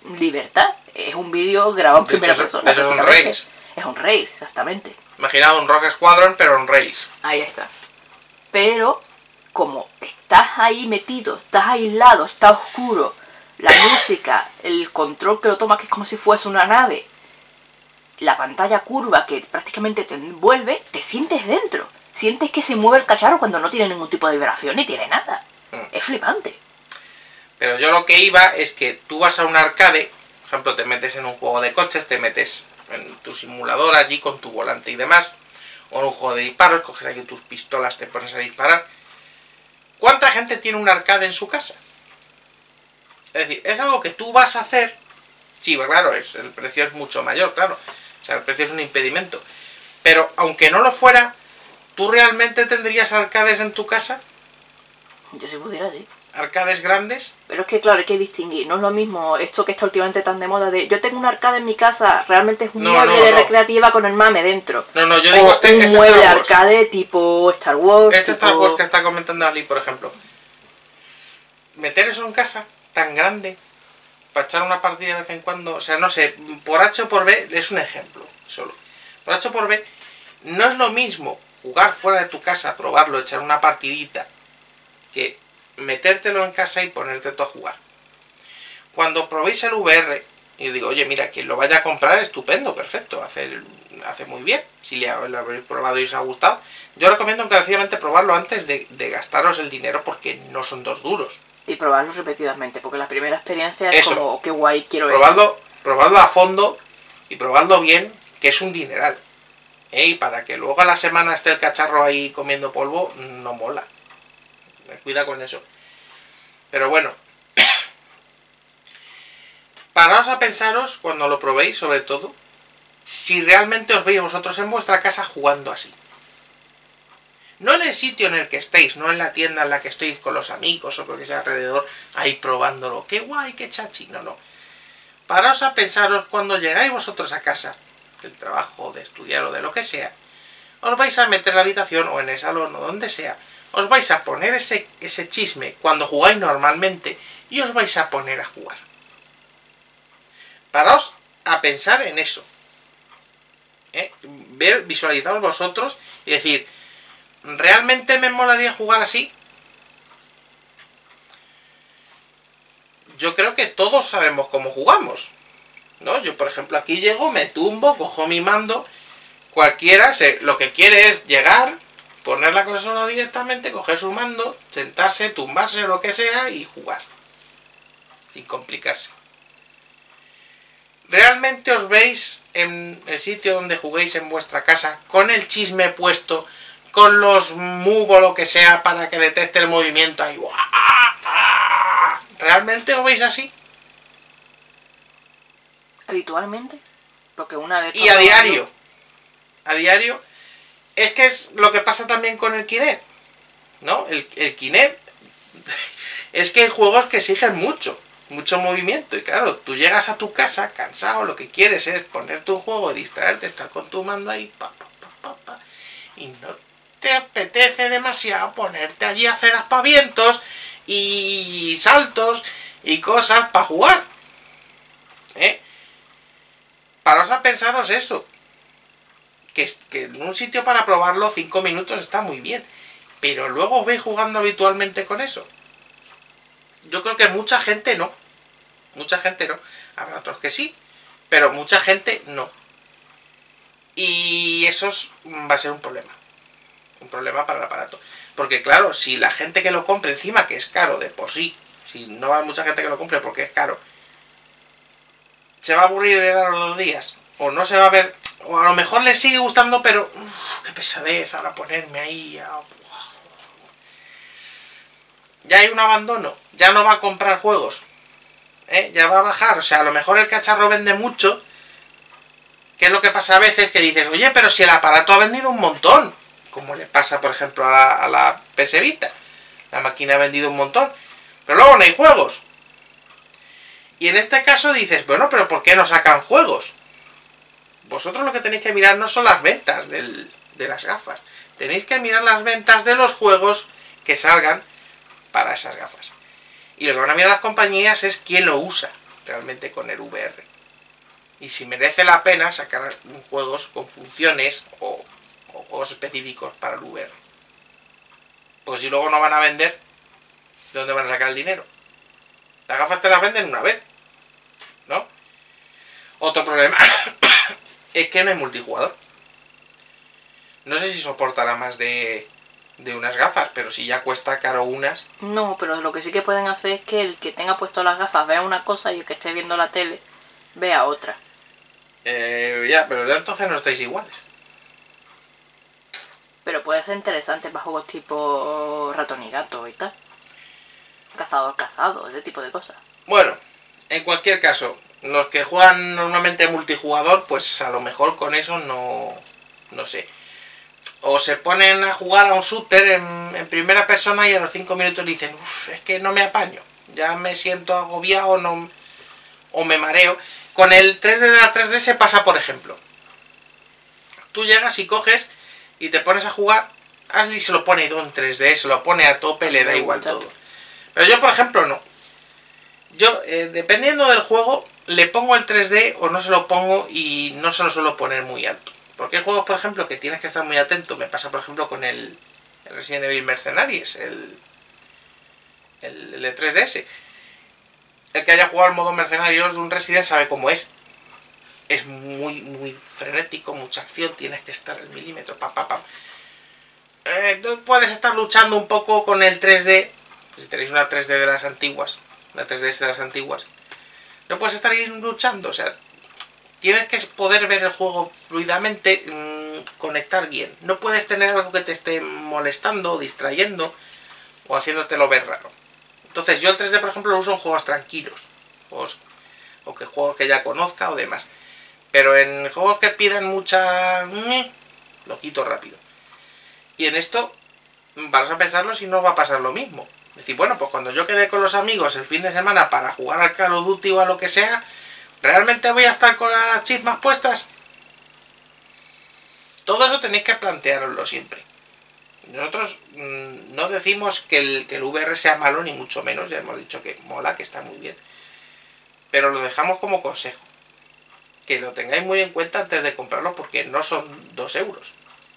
libertad. Es un vídeo grabado en primera persona. Eso es un Rails. Es un Rails, exactamente. Imaginad un Rogue Squadron, pero en Rails. Ahí está. Pero, como estás ahí metido, estás aislado, está oscuro, la música, el control que lo toma, que es como si fuese una nave, la pantalla curva que prácticamente te envuelve, te sientes dentro. Sientes que se mueve el cacharro cuando no tiene ningún tipo de vibración ni tiene nada. Es flipante. Pero yo lo que iba es que tú vas a un arcade, por ejemplo, te metes en un juego de coches, te metes en tu simulador allí con tu volante y demás, o en un juego de disparos, coges aquí tus pistolas, te pones a disparar. ¿Cuánta gente tiene un arcade en su casa? Es decir, es algo que tú vas a hacer. Sí, claro, el precio es mucho mayor, claro. O sea, el precio es un impedimento. Pero aunque no lo fuera, ¿tú realmente tendrías arcades en tu casa? Yo si pudiera, sí. ¿Arcades grandes? Pero es que claro, hay que distinguir. No es lo mismo esto que está últimamente tan de moda de yo tengo un arcade en mi casa, realmente es un mueble de recreativa con el mame dentro. No, yo digo un mueble arcade tipo Star Wars. Star Wars que está comentando Ali, por ejemplo. Meter eso en casa, tan grande, para echar una partida de vez en cuando, o sea, no sé, por H o por B, es un ejemplo, solo. Por H o por B, no es lo mismo jugar fuera de tu casa, probarlo, echar una partidita, que metértelo en casa y ponerte tú a jugar. Cuando probéis el VR, y digo, oye, mira, quien lo vaya a comprar, estupendo, perfecto, hace muy bien. Si lo habéis probado y os ha gustado, yo recomiendo encarecidamente probarlo antes de gastaros el dinero, porque no son dos duros. Y probarlo repetidamente, porque la primera experiencia es como, qué guay, quiero ver. Probadlo a fondo y probadlo bien, que es un dineral. Y para que luego a la semana esté el cacharro ahí comiendo polvo, no mola. Cuida con eso. Pero bueno, paraos a pensaros cuando lo probéis, sobre todo, si realmente os veis vosotros en vuestra casa jugando así. No en el sitio en el que estéis, no en la tienda en la que estéis con los amigos o lo que sea alrededor, ahí probándolo. ¡Qué guay, qué chachi! No. Paraos a pensaros cuando llegáis vosotros a casa, del trabajo, de estudiar o de lo que sea, os vais a meter en la habitación o en el salón o donde sea, os vais a poner ese chisme cuando jugáis normalmente y os vais a poner a jugar. Paraos a pensar en eso. Visualizaos vosotros y decir, ¿realmente me molaría jugar así? Yo creo que todos sabemos cómo jugamos, ¿no? Yo, por ejemplo, aquí llego, me tumbo, cojo mi mando, cualquiera lo que quiere es llegar, poner la consola directamente, coger su mando, sentarse, tumbarse o lo que sea y jugar. Sin complicarse. ¿Realmente os veis en el sitio donde juguéis en vuestra casa con el chisme puesto, con los move o lo que sea para que detecte el movimiento ahí? ¿Realmente os veis así? ¿Habitualmente? Porque una vez... Y a diario. A diario. Es que es lo que pasa también con el Kinect, ¿no? El Kinect es que hay juegos que exigen mucho movimiento. Y claro, tú llegas a tu casa cansado, lo que quieres es ponerte un juego, distraerte, estar con tu mando ahí, y no te apetece demasiado ponerte allí a hacer aspavientos y saltos y cosas para jugar. Paraos a pensaros eso. Que en un sitio para probarlo 5 minutos está muy bien. Pero luego os veis jugando habitualmente con eso. Yo creo que mucha gente no. Mucha gente no. Habrá otros que sí. Pero mucha gente no. Y eso va a ser un problema. Un problema para el aparato. Porque claro, si la gente que lo compre encima, que es caro de por sí, si no hay mucha gente que lo compre porque es caro, se va a aburrir de los 2 días. O no se va a ver... O a lo mejor le sigue gustando, pero... ¡Qué pesadez! Ahora ponerme ahí... Ya hay un abandono. Ya no va a comprar juegos. Ya va a bajar. O sea, a lo mejor el cacharro vende mucho. ¿Qué es lo que pasa a veces? Que dices, oye, pero si el aparato ha vendido un montón. Como le pasa, por ejemplo, a la PS Vita. La máquina ha vendido un montón. Pero luego no hay juegos. Y en este caso dices, bueno, pero ¿por qué no sacan juegos? Vosotros lo que tenéis que mirar no son las ventas de las gafas. Tenéis que mirar las ventas de los juegos que salgan para esas gafas. Y lo que van a mirar las compañías es quién lo usa. realmente con el VR. Y si merece la pena sacar juegos con funciones o juegos específicos para el VR. Pues si luego no van a vender, ¿de dónde van a sacar el dinero? Las gafas te las venden una vez, ¿no? Otro problema es que no hay multijugador. No sé si soportará más de unas gafas, pero si ya cuesta caro unas... No, pero lo que sí que pueden hacer es que el que tenga puesto las gafas vea una cosa y el que esté viendo la tele vea otra. Ya, pero de entonces no estáis iguales. Pero puede ser interesante para juegos tipo ratón y gato y tal. Cazador, ese tipo de cosas. Bueno, en cualquier caso, los que juegan normalmente multijugador, pues a lo mejor con eso no sé. O se ponen a jugar a un shooter en primera persona y a los 5 minutos dicen, uff, es que no me apaño, ya me siento agobiado o me mareo. Con el 3D de la 3DS pasa, por ejemplo. Tú llegas y coges y te pones a jugar. Ashley se lo pone todo en 3D, se lo pone a tope, le da igual todo. Pero yo, por ejemplo, no. Yo, dependiendo del juego, le pongo el 3D o no se lo pongo y no se lo suelo poner muy alto. Porque hay juegos, por ejemplo, que tienes que estar muy atento. Me pasa, por ejemplo, con el Resident Evil Mercenaries, el de 3DS. El que haya jugado al modo Mercenarios de un Resident sabe cómo es. Es muy frenético, mucha acción, tienes que estar al milímetro, pam. Puedes estar luchando un poco con el 3D. Si tenéis una 3D de las antiguas, una 3DS de las antiguas, no puedes estar ahí luchando, o sea, tienes que poder ver el juego fluidamente, conectar bien. No puedes tener algo que te esté molestando, distrayendo o haciéndotelo ver raro. Entonces yo el 3D, por ejemplo, lo uso en juegos tranquilos, juegos que ya conozca o demás. Pero en juegos que pidan mucha... lo quito rápido. Y en esto, vamos a pensarlo si no va a pasar lo mismo. Es decir, bueno, pues cuando yo quede con los amigos el fin de semana para jugar al Call of Duty o a lo que sea, ¿realmente voy a estar con las chismas puestas? Todo eso tenéis que plantearoslo siempre. Nosotros no decimos que el VR sea malo, ni mucho menos. Ya hemos dicho que mola, que está muy bien. Pero lo dejamos como consejo. Que lo tengáis muy en cuenta antes de comprarlo, porque no son 2 euros.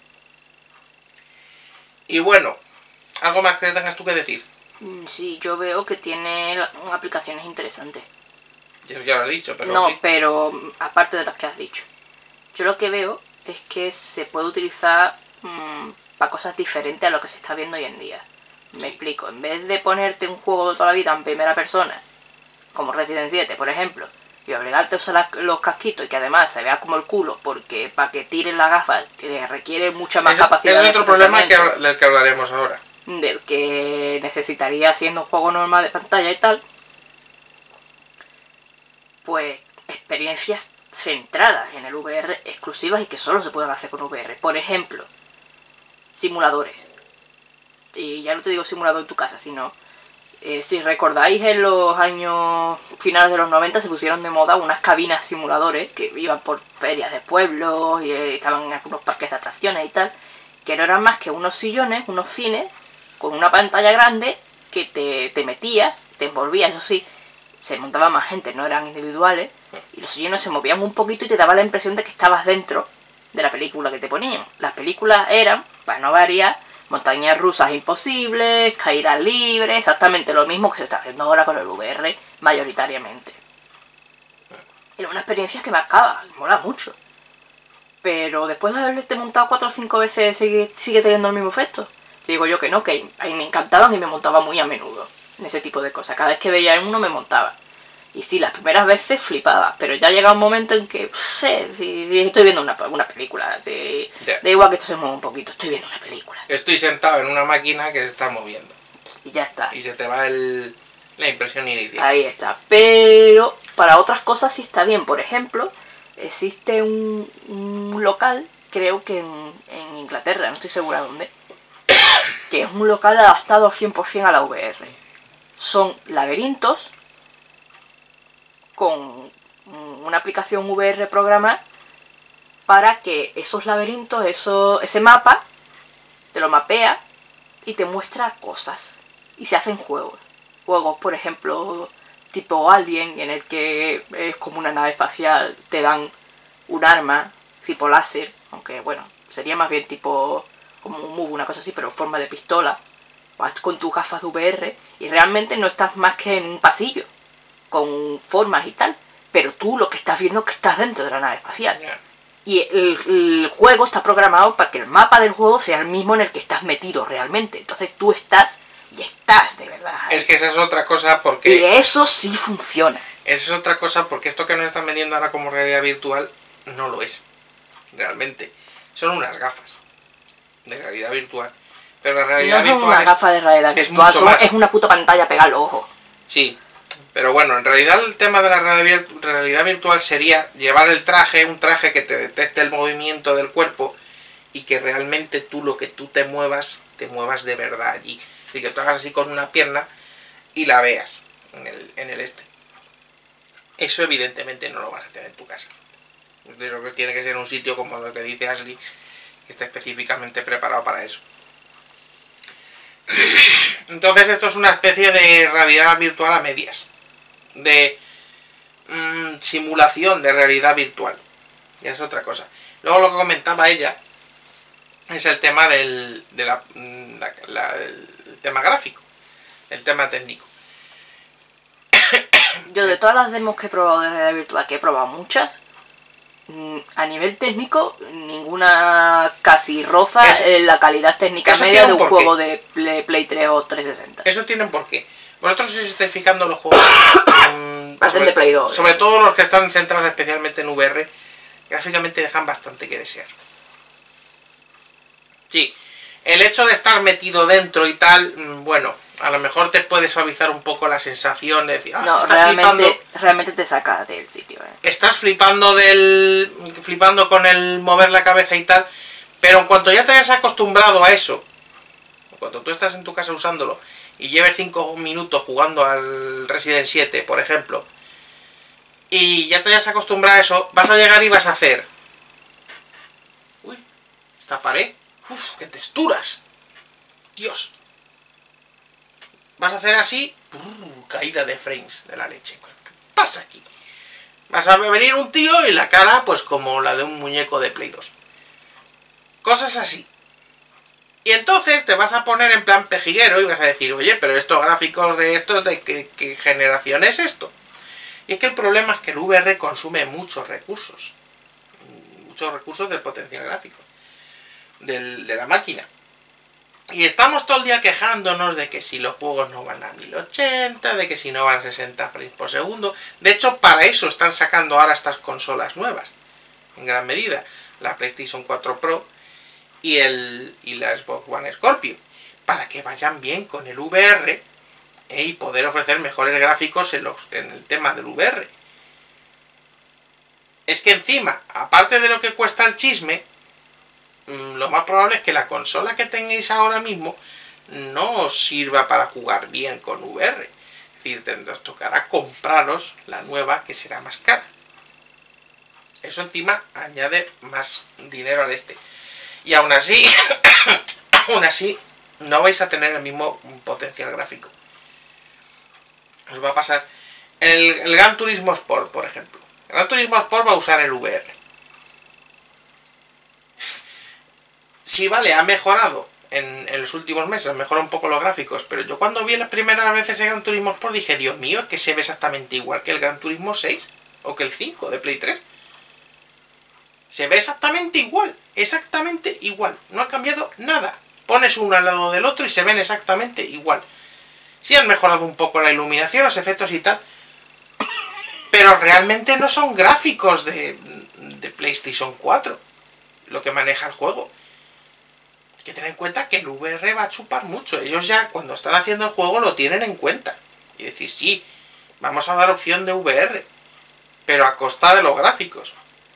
Y bueno, ¿algo más que tengas tú que decir? Sí, yo veo que tiene aplicaciones interesantes. Yo ya lo he dicho, pero no, sí. Pero aparte de las que has dicho, yo lo que veo es que se puede utilizar para cosas diferentes a lo que se está viendo hoy en día. Me explico, en vez de ponerte un juego de toda la vida en primera persona, como Resident 7, por ejemplo, y obligarte a usar los casquitos y que además se vea como el culo, porque para que tiren la gafa te requiere mucha más capacidad. Es otro problema del que hablaremos ahora. Del que necesitaría haciendo un juego normal de pantalla y tal. Pues experiencias centradas en el VR, exclusivas y que solo se pueden hacer con VR. Por ejemplo, simuladores. Y ya no te digo simulador en tu casa, sino... si recordáis, en los años finales de los 90 se pusieron de moda unas cabinas simuladores que iban por ferias de pueblos y estaban en algunos parques de atracciones y tal, que no eran más que unos sillones, unos cines, con una pantalla grande que te metías, te envolvía, eso sí, se montaba más gente, no eran individuales, y los sillones se movían un poquito y te daba la impresión de que estabas dentro de la película que te ponían. Las películas eran, para no variar, montañas rusas imposibles, caídas libres, exactamente lo mismo que se está haciendo ahora con el VR, mayoritariamente. Era una experiencia que marcaba, mola mucho. Pero después de haberle montado 4 o 5 veces, sigue teniendo el mismo efecto. Digo yo que no, que a mí me encantaban y me montaba muy a menudo en ese tipo de cosas. Cada vez que veía uno me montaba. Y sí, las primeras veces flipaba, pero ya llega un momento en que, si estoy viendo una película, da igual que esto se mueva un poquito, estoy viendo una película. Estoy sentado en una máquina que se está moviendo. Y ya está. Y se te va la impresión inicial. Ahí está. Pero para otras cosas sí está bien. Por ejemplo, existe un local, creo que en Inglaterra, no estoy segura dónde, que es un local adaptado 100% a la VR. Son laberintos con una aplicación VR programada para que esos laberintos, ese mapa, te lo mapea y te muestra cosas. Y se hacen juegos. Juegos, por ejemplo, tipo Alien, en el que es como una nave espacial, te dan un arma tipo láser, aunque bueno, sería más bien tipo como un MUV, una cosa así, pero en forma de pistola. Vas con tus gafas de VR y realmente no estás más que en un pasillo con formas y tal, pero tú lo que estás viendo es que estás dentro de la nave espacial. Y el juego está programado para que el mapa del juego sea el mismo en el que estás metido realmente. Entonces tú estás y estás de verdad. Es que esa es otra cosa porque... Y eso sí funciona. Esa es otra cosa porque esto que nos están vendiendo ahora como realidad virtual no lo es. Realmente. Son unas gafas de realidad virtual. Pero la realidad virtual no es una gafa de realidad virtual, es una puta pantalla pegada al ojo. Sí. Pero bueno, en realidad el tema de la realidad virtual sería llevar el traje, un traje que te detecte el movimiento del cuerpo y que realmente tú lo que tú te muevas de verdad allí. Así que tú hagas así con una pierna y la veas en el este. Eso evidentemente no lo vas a tener en tu casa. Creo que tiene que ser un sitio como lo que dice Ashley, que está específicamente preparado para eso. Entonces esto es una especie de realidad virtual a medias. De simulación de realidad virtual. Ya es otra cosa. Luego lo que comentaba ella es el tema del tema gráfico, el tema técnico. Yo de todas las demos que he probado de realidad virtual, que he probado muchas, a nivel técnico ninguna casi roza la calidad técnica media de un juego de Play 3 o 360. Eso tiene un porqué. Vosotros si os estáis fijando los juegos de Play 2, sobre todo los que están centrados especialmente en VR, gráficamente dejan bastante que desear. Sí, el hecho de estar metido dentro y tal, bueno, a lo mejor te puede suavizar un poco la sensación de decir, no, realmente te saca del sitio. Estás flipando con el mover la cabeza y tal, pero en cuanto ya te hayas acostumbrado a eso, cuando tú estás en tu casa usándolo y lleves 5 minutos jugando al Resident 7, por ejemplo, y ya te hayas acostumbrado a eso, vas a llegar y vas a hacer... Uy, esta pared... ¡Uf, qué texturas! ¡Dios! Vas a hacer así... caída de frames de la leche. ¿Qué pasa aquí? Vas a venir un tío y la cara, pues como la de un muñeco de Play 2. Cosas así. Y entonces te vas a poner en plan pejiguero y vas a decir, oye, pero estos gráficos de estos, ¿de qué generación es esto? Y es que el problema es que el VR consume muchos recursos del potencial gráfico de la máquina. Y estamos todo el día quejándonos de que si los juegos no van a 1080, de que si no van a 60 frames por segundo. De hecho, para eso están sacando ahora estas consolas nuevas, en gran medida. La PlayStation 4 Pro y la Xbox One Scorpio, para que vayan bien con el VR y poder ofrecer mejores gráficos en el tema del VR. Es que encima, aparte de lo que cuesta el chisme, lo más probable es que la consola que tengáis ahora mismo no os sirva para jugar bien con VR. Es decir, os tocará compraros la nueva, que será más cara. Eso encima añade más dinero al este. Y aún así, no vais a tener el mismo potencial gráfico. Os va a pasar... El Gran Turismo Sport, por ejemplo. El Gran Turismo Sport va a usar el VR. Sí, vale, ha mejorado en los últimos meses, mejora un poco los gráficos, pero yo cuando vi las primeras veces el Gran Turismo Sport dije, Dios mío, es que se ve exactamente igual que el Gran Turismo 6 o que el 5 de Play 3. Se ve exactamente igual, no ha cambiado nada. Pones uno al lado del otro y se ven exactamente igual. Sí han mejorado un poco la iluminación, los efectos y tal, pero realmente no son gráficos de PlayStation 4 lo que maneja el juego. Hay que tener en cuenta que el VR va a chupar mucho. Ellos ya cuando están haciendo el juego lo tienen en cuenta. Y decir, sí, vamos a dar opción de VR, pero a costa de los gráficos.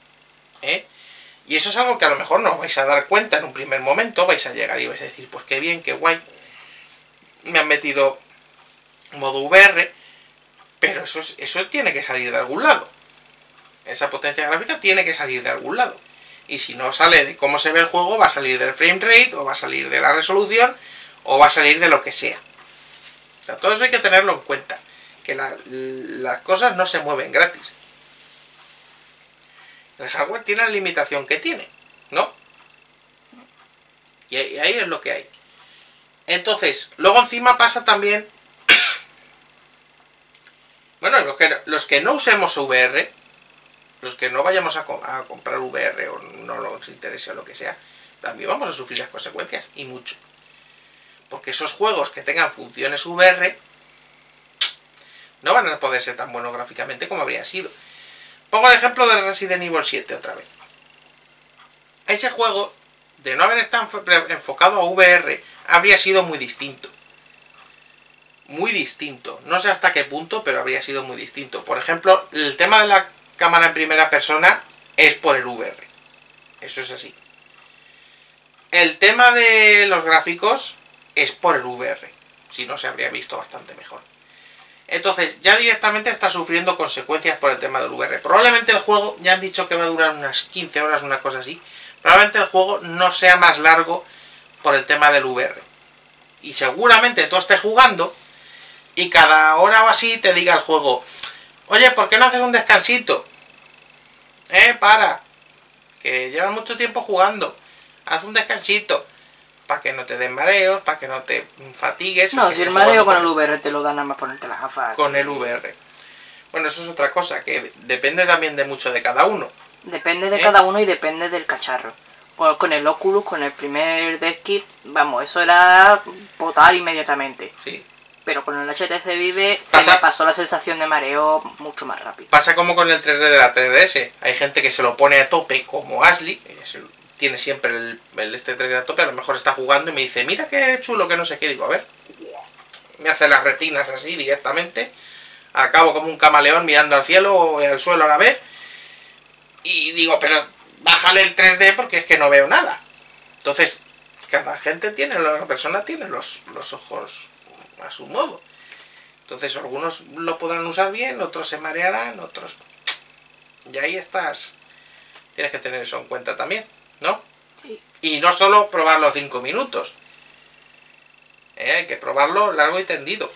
Y eso es algo que a lo mejor no os vais a dar cuenta en un primer momento. Vais a llegar y vais a decir, pues qué bien, qué guay, me han metido modo VR, pero eso tiene que salir de algún lado. Esa potencia gráfica tiene que salir de algún lado. Y si no sale de cómo se ve el juego, va a salir del frame rate, o va a salir de la resolución, o va a salir de lo que sea. O sea, todo eso hay que tenerlo en cuenta. que las cosas no se mueven gratis. El hardware tiene la limitación que tiene, ¿no? Y ahí es lo que hay. Entonces, luego encima pasa también... Bueno, los que no usemos VR, los que no vayamos a comprar VR o no nos interese o lo que sea, también vamos a sufrir las consecuencias, y mucho. Porque esos juegos que tengan funciones VR no van a poder ser tan buenos gráficamente como habría sido. Pongo el ejemplo de Resident Evil 7 otra vez. Ese juego, de no haber estado enfocado a VR, habría sido muy distinto. Muy distinto. No sé hasta qué punto, pero habría sido muy distinto. Por ejemplo, el tema de la cámara en primera persona es por el VR. Eso es así. El tema de los gráficos es por el VR. Si no, se habría visto bastante mejor. Entonces, ya directamente está sufriendo consecuencias por el tema del VR. Probablemente el juego, ya han dicho que va a durar unas 15 horas, una cosa así. Probablemente el juego no sea más largo por el tema del VR. Y seguramente tú estés jugando y cada hora o así te diga el juego: oye, ¿por qué no haces un descansito? Para. Que llevas mucho tiempo jugando. Haz un descansito. Para que no te den mareos, para que no te fatigues. No, si el mareo con el VR te lo dan nada más ponerte las gafas. Con el VR. Bueno, eso es otra cosa, que depende también de mucho de cada uno. Depende de cada uno y depende del cacharro. Con el Oculus, con el primer DeskKit, vamos, eso era botar inmediatamente. Sí. Pero con el HTC Vive se me pasó la sensación de mareo mucho más rápido. Pasa como con el 3D de la 3DS. Hay gente que se lo pone a tope, como Ashley, tiene siempre este 3D a tope, a lo mejor está jugando y me dice: mira qué chulo, que no sé qué. Digo, a ver. Me hace las retinas así directamente. Acabo como un camaleón mirando al cielo o al suelo a la vez. Y digo, pero bájale el 3D porque es que no veo nada. Entonces, cada persona tiene los ojos a su modo. Entonces, algunos lo podrán usar bien, otros se marearán, otros... Y ahí estás. Tienes que tener eso en cuenta también, ¿no? Sí. Y no solo probarlo 5 minutos. Hay que probarlo largo y tendido.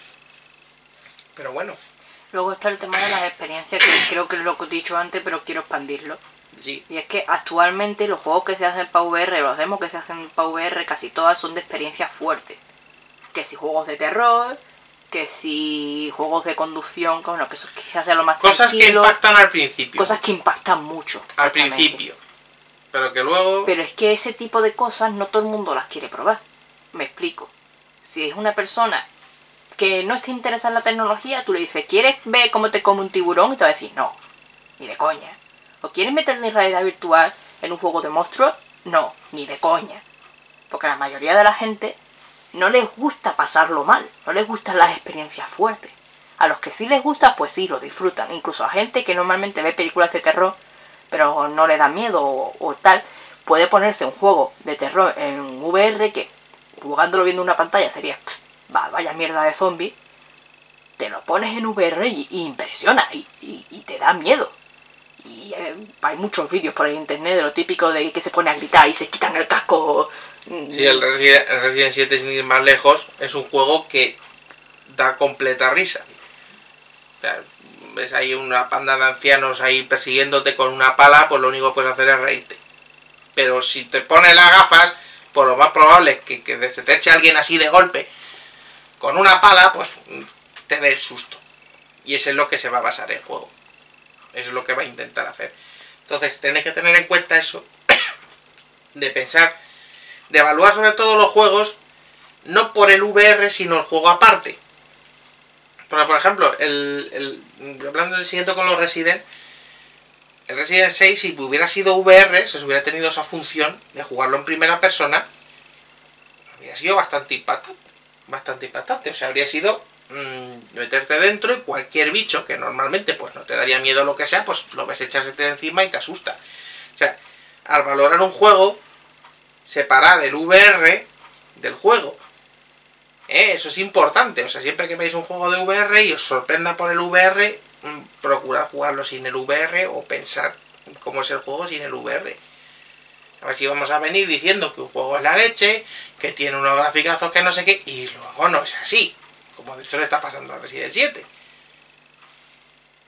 Pero bueno. Luego está el tema de las experiencias, que creo que es lo que he dicho antes, pero quiero expandirlo. Sí. Y es que actualmente los juegos que se hacen para VR, los demos que se hacen para VR, casi todas son de experiencias fuertes. Que si juegos de terror, que si juegos de conducción, bueno, que eso quizás sea lo más cosas tranquilo, que impactan al principio. Cosas que impactan mucho. Al principio. Pero que luego... Pero es que ese tipo de cosas no todo el mundo las quiere probar. Me explico. Si es una persona que no esté interesada en la tecnología, tú le dices: ¿quieres ver cómo te come un tiburón? Y te va a decir: no, ni de coña. ¿O quieres meterle realidad virtual en un juego de monstruos? No, ni de coña. Porque a la mayoría de la gente no les gusta pasarlo mal, no les gustan las experiencias fuertes. A los que sí les gusta, pues sí, lo disfrutan. Incluso a gente que normalmente ve películas de terror, pero no le da miedo o tal, puede ponerse un juego de terror en VR que, jugándolo viendo una pantalla, sería vaya mierda de zombie. Te lo pones en VR y impresiona y te da miedo. Y hay muchos vídeos por ahí en internet de lo típico de que se pone a gritar y se quitan el casco. Sí, el Resident 7, sin ir más lejos, es un juego que da completa risa. O sea, ves ahí una panda de ancianos ahí persiguiéndote con una pala, pues lo único que puedes hacer es reírte. Pero si te pones las gafas, pues lo más probable es que se te eche alguien así de golpe con una pala, pues te dé el susto. Y ese es lo que se va a basar el juego. Eso es lo que va a intentar hacer. Entonces tenéis que tener en cuenta eso, de pensar, de evaluar sobre todo los juegos, no por el VR, sino el juego aparte. Porque, por ejemplo, hablando del siguiente con los Resident, el Resident 6, si hubiera sido VR, si hubiera tenido esa función de jugarlo en primera persona, habría sido bastante impactante. O sea, habría sido meterte dentro y cualquier bicho que normalmente pues no te daría miedo o lo que sea, pues lo ves echarse encima y te asusta. O sea, al valorar un juego, separar el VR del juego. Eso es importante. O sea, siempre que veáis un juego de VR y os sorprenda por el VR, procurad jugarlo sin el VR o pensad cómo es el juego sin el VR. A ver si vamos a venir diciendo que un juego es la leche, que tiene unos graficazos que no sé qué, y luego no es así. Como de hecho le está pasando a Resident 7.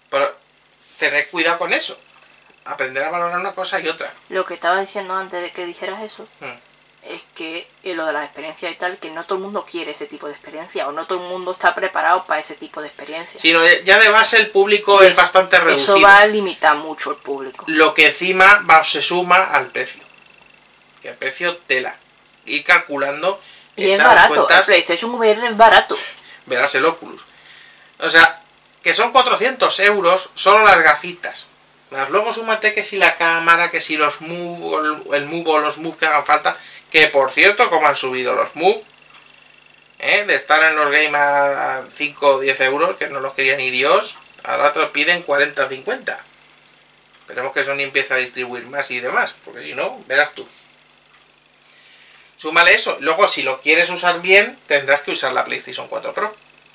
Pero tener cuidado con eso. Aprender a valorar una cosa y otra. Lo que estaba diciendo antes de que dijeras eso es que lo de las experiencias y tal, que no todo el mundo quiere ese tipo de experiencia o no todo el mundo está preparado para ese tipo de experiencia. Sino ya de base el público es bastante reducido. Eso va a limitar mucho el público. Lo que encima se suma al precio. Que el precio tela. Ir calculando. Y es barato. El PlayStation VR es barato. Verás el Oculus. O sea, que son 400 euros solo las gafitas. Más luego súmate que si la cámara, que si los Move, el Move o los Move que hagan falta. Que por cierto, como han subido los Move, de estar en los games a 5 o 10 euros, que no los quería ni Dios, ahora te lo piden 40 o 50. Esperemos que Sony empiece a distribuir más y demás, porque si no, verás tú. Súmale eso. Luego, si lo quieres usar bien, tendrás que usar la PlayStation 4 Pro.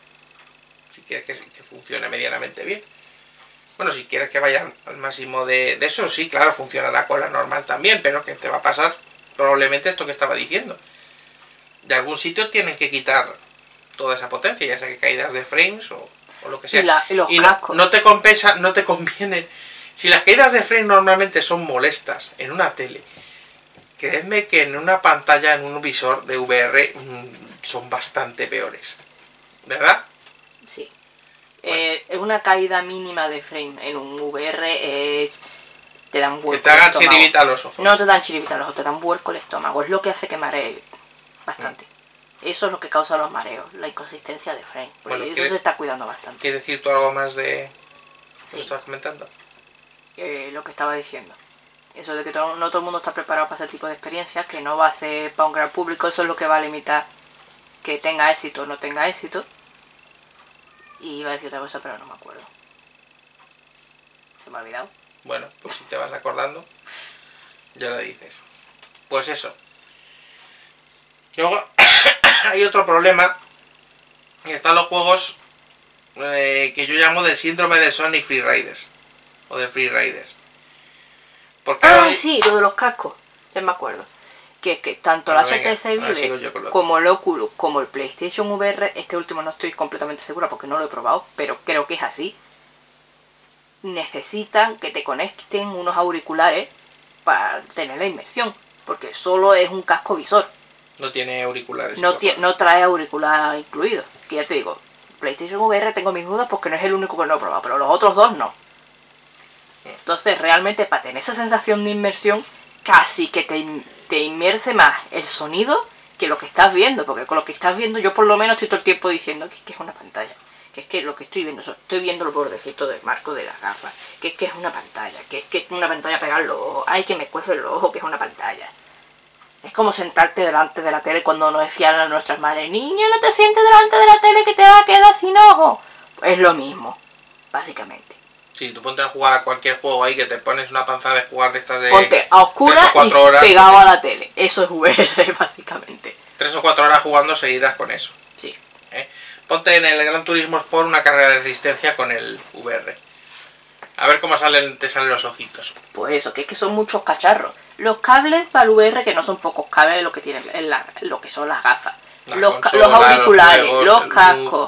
Si quieres que funcione medianamente bien. Bueno, si quieres que vaya al máximo de eso, sí, claro, funcionará con la normal también, pero que te va a pasar probablemente esto que estaba diciendo. De algún sitio tienen que quitar toda esa potencia, ya sea que caídas de frames o lo que sea. Y no te compensa, no te conviene. Si las caídas de frames normalmente son molestas en una tele, créeme que en una pantalla, en un visor de VR, son bastante peores. ¿Verdad? Sí. Bueno. Una caída mínima de frame en un VR te dan vuelco. Que te hagan chiribita los ojos. No te dan chiribita los ojos, te dan vuelco el estómago. Es lo que hace que maree bastante. Eso es lo que causa los mareos, la inconsistencia de frame. Bueno, eso se está cuidando bastante. ¿Quieres decir tú algo más de lo que estabas comentando? Lo que estaba diciendo. Eso de que no todo el mundo está preparado para ese tipo de experiencias, que no va a ser para un gran público, eso es lo que va a limitar que tenga éxito o no tenga éxito. Y iba a decir otra cosa, pero no me acuerdo. Se me ha olvidado. Bueno, pues si te vas acordando, ya lo dices. Pues eso. Luego, hay otro problema. Están los juegos que yo llamo del síndrome de Sonic Free Riders. O de Free Riders. Porque sí, lo de los cascos. Ya me acuerdo. Que es que tanto la HTC Vive como el Oculus como el PlayStation VR, este último no estoy completamente segura porque no lo he probado, pero creo que es así, necesitan que te conecten unos auriculares para tener la inmersión, porque solo es un casco visor. No tiene auriculares. No trae auricular incluido. Que ya te digo, PlayStation VR tengo mis dudas porque no es el único que no he probado, pero los otros dos no. Entonces realmente para tener esa sensación de inmersión, casi que te inmerse más el sonido que lo que estás viendo, porque con lo que estás viendo yo por lo menos estoy todo el tiempo diciendo que es una pantalla, que es que lo que estoy viendo, estoy viendo el bordecito del marco de las gafas, que es una pantalla, que es una pantalla pegar los ojos, ay que me cuece el ojo, que es una pantalla. Es como sentarte delante de la tele cuando nos decían a nuestras madres, niño, no te sientes delante de la tele que te va a quedar sin ojo. Pues es lo mismo, básicamente. Sí, tú ponte a jugar a cualquier juego ahí que te pones una panza de jugar de estas de... Ponte a oscuras y horas, pegado a la tele. Eso es VR, básicamente. 3 o 4 horas jugando seguidas con eso. Sí. Ponte en el Gran Turismo Sport una carrera de resistencia con el VR. A ver cómo te salen los ojitos. Pues eso, que es que son muchos cacharros. Los cables para el VR, que no son pocos cables lo que tienen lo que son las gafas. Los auriculares, los cascos.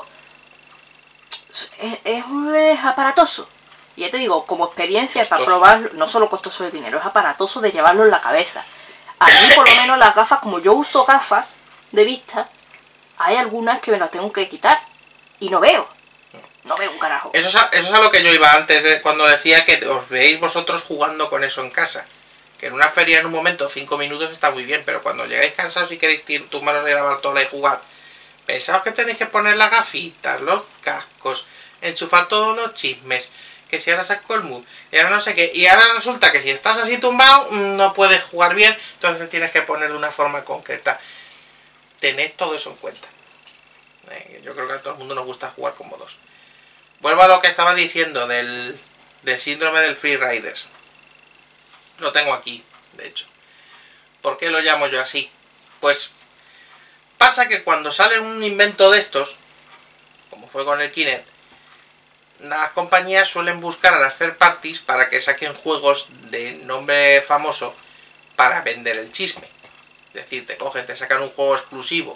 Es aparatoso. Y ya te digo, como experiencia costoso. Para probarlo, no solo costoso de dinero, es aparatoso de llevarlo en la cabeza. A mí por lo menos las gafas, como yo uso gafas de vista, hay algunas que me las tengo que quitar y no veo. No veo un carajo. Eso es a lo que yo iba antes, cuando decía que os veis vosotros jugando con eso en casa. Que en una feria en un momento 5 minutos está muy bien, pero cuando llegáis cansados y queréis tumbaros de la bartola y jugar, pensaos que tenéis que poner las gafitas, los cascos, enchufar todos los chismes, que si ahora saco el mood, y ahora no sé qué, y ahora resulta que si estás así tumbado no puedes jugar bien, entonces tienes que poner de una forma concreta. Tened todo eso en cuenta. Yo creo que a todo el mundo nos gusta jugar cómodos. Vuelvo a lo que estaba diciendo del síndrome del Free Riders. Lo tengo aquí, de hecho. ¿Por qué lo llamo yo así? Pues pasa que cuando sale un invento de estos, como fue con el Kinect, las compañías suelen buscar a las third parties para que saquen juegos de nombre famoso para vender el chisme. Es decir, te sacan un juego exclusivo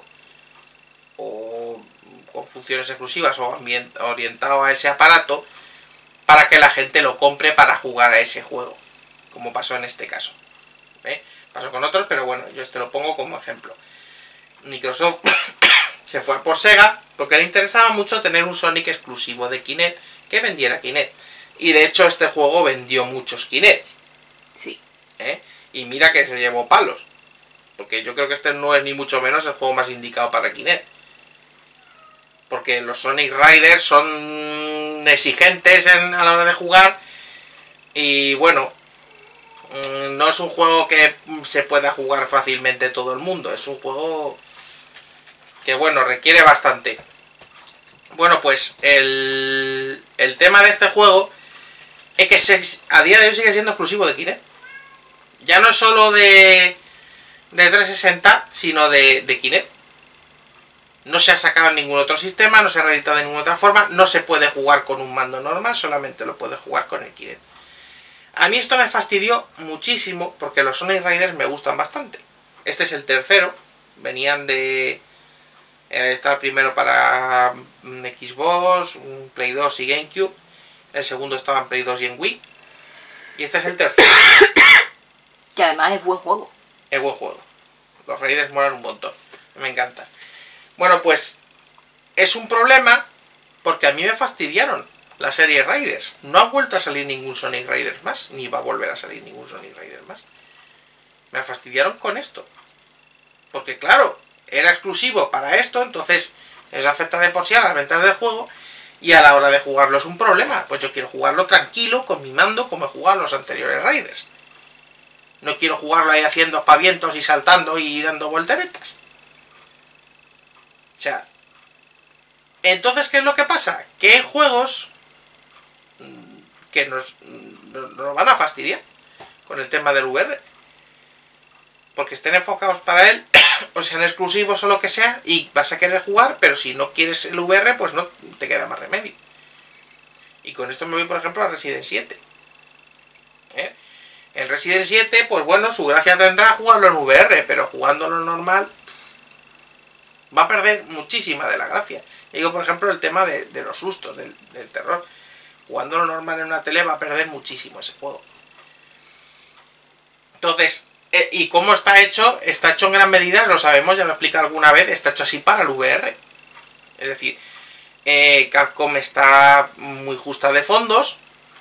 o con funciones exclusivas o orientado a ese aparato para que la gente lo compre para jugar a ese juego, como pasó en este caso. Pasó con otros, pero bueno, yo lo pongo como ejemplo. Microsoft se fue por Sega porque le interesaba mucho tener un Sonic exclusivo de Kinect que vendiera Kinect. Y de hecho este juego vendió muchos Kinect. Sí. Y mira que se llevó palos. Porque yo creo que este no es ni mucho menos el juego más indicado para Kinect. Porque los Sonic Riders son exigentes a la hora de jugar. Y bueno, no es un juego que se pueda jugar fácilmente todo el mundo. Es un juego que bueno, requiere bastante. Bueno, pues el tema de este juego es que a día de hoy sigue siendo exclusivo de Kinect. Ya no es solo de 360, sino de Kinect. No se ha sacado en ningún otro sistema, no se ha reeditado de ninguna otra forma, no se puede jugar con un mando normal, solamente lo puede jugar con el Kinect. A mí esto me fastidió muchísimo porque los Sonic Riders me gustan bastante. Este es el tercero, venían de... está el primero para Xbox, Play 2 y GameCube. El segundo estaba en Play 2 y en Wii. Y este es el tercero. Que además es buen juego. Es buen juego. Los Raiders molan un montón. Me encanta. Bueno, pues es un problema porque a mí me fastidiaron la serie Raiders. No ha vuelto a salir ningún Sonic Riders más, ni va a volver a salir ningún Sonic Riders más. Me fastidiaron con esto. Porque claro, era exclusivo para esto, entonces eso afecta de por sí a las ventas del juego y a la hora de jugarlo es un problema. Pues yo quiero jugarlo tranquilo, con mi mando, como he jugado los anteriores Raiders. No quiero jugarlo ahí haciendo aspavientos y saltando y dando volteretas. O sea, entonces, ¿qué es lo que pasa? Que hay juegos que nos van a fastidiar con el tema del VR. Porque estén enfocados para él, o sean exclusivos o lo que sea, y vas a querer jugar, pero si no quieres el VR, pues no te queda más remedio. Y con esto me voy, por ejemplo, a Resident 7. En Resident 7, pues bueno, su gracia tendrá jugarlo en VR, pero jugándolo normal va a perder muchísima de la gracia. Digo, por ejemplo, el tema de los sustos, del terror. Jugándolo normal en una tele va a perder muchísimo ese juego. Entonces, ¿y cómo está hecho? Está hecho en gran medida, lo sabemos, ya lo he explicado alguna vez, está hecho así para el VR. Es decir, Capcom está muy justa de fondos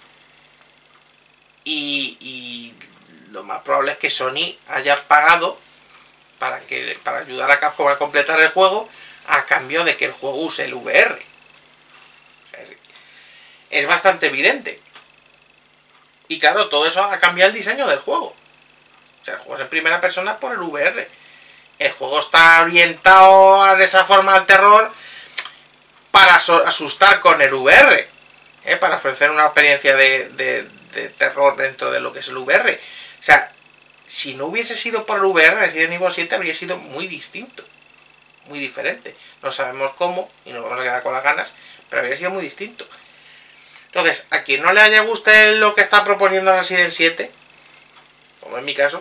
y lo más probable es que Sony haya pagado para ayudar a Capcom a completar el juego a cambio de que el juego use el VR. O sea, es bastante evidente. Y claro, todo eso ha cambiado el diseño del juego. O sea, el juego es en primera persona por el VR. El juego está orientado de esa forma al terror para asustar con el VR. Para ofrecer una experiencia de terror dentro de lo que es el VR. O sea, si no hubiese sido por el VR, Resident Evil 7 habría sido muy distinto. Muy diferente. No sabemos cómo, y nos vamos a quedar con las ganas, pero habría sido muy distinto. Entonces, a quien no le haya gustado lo que está proponiendo Resident 7, como en mi caso,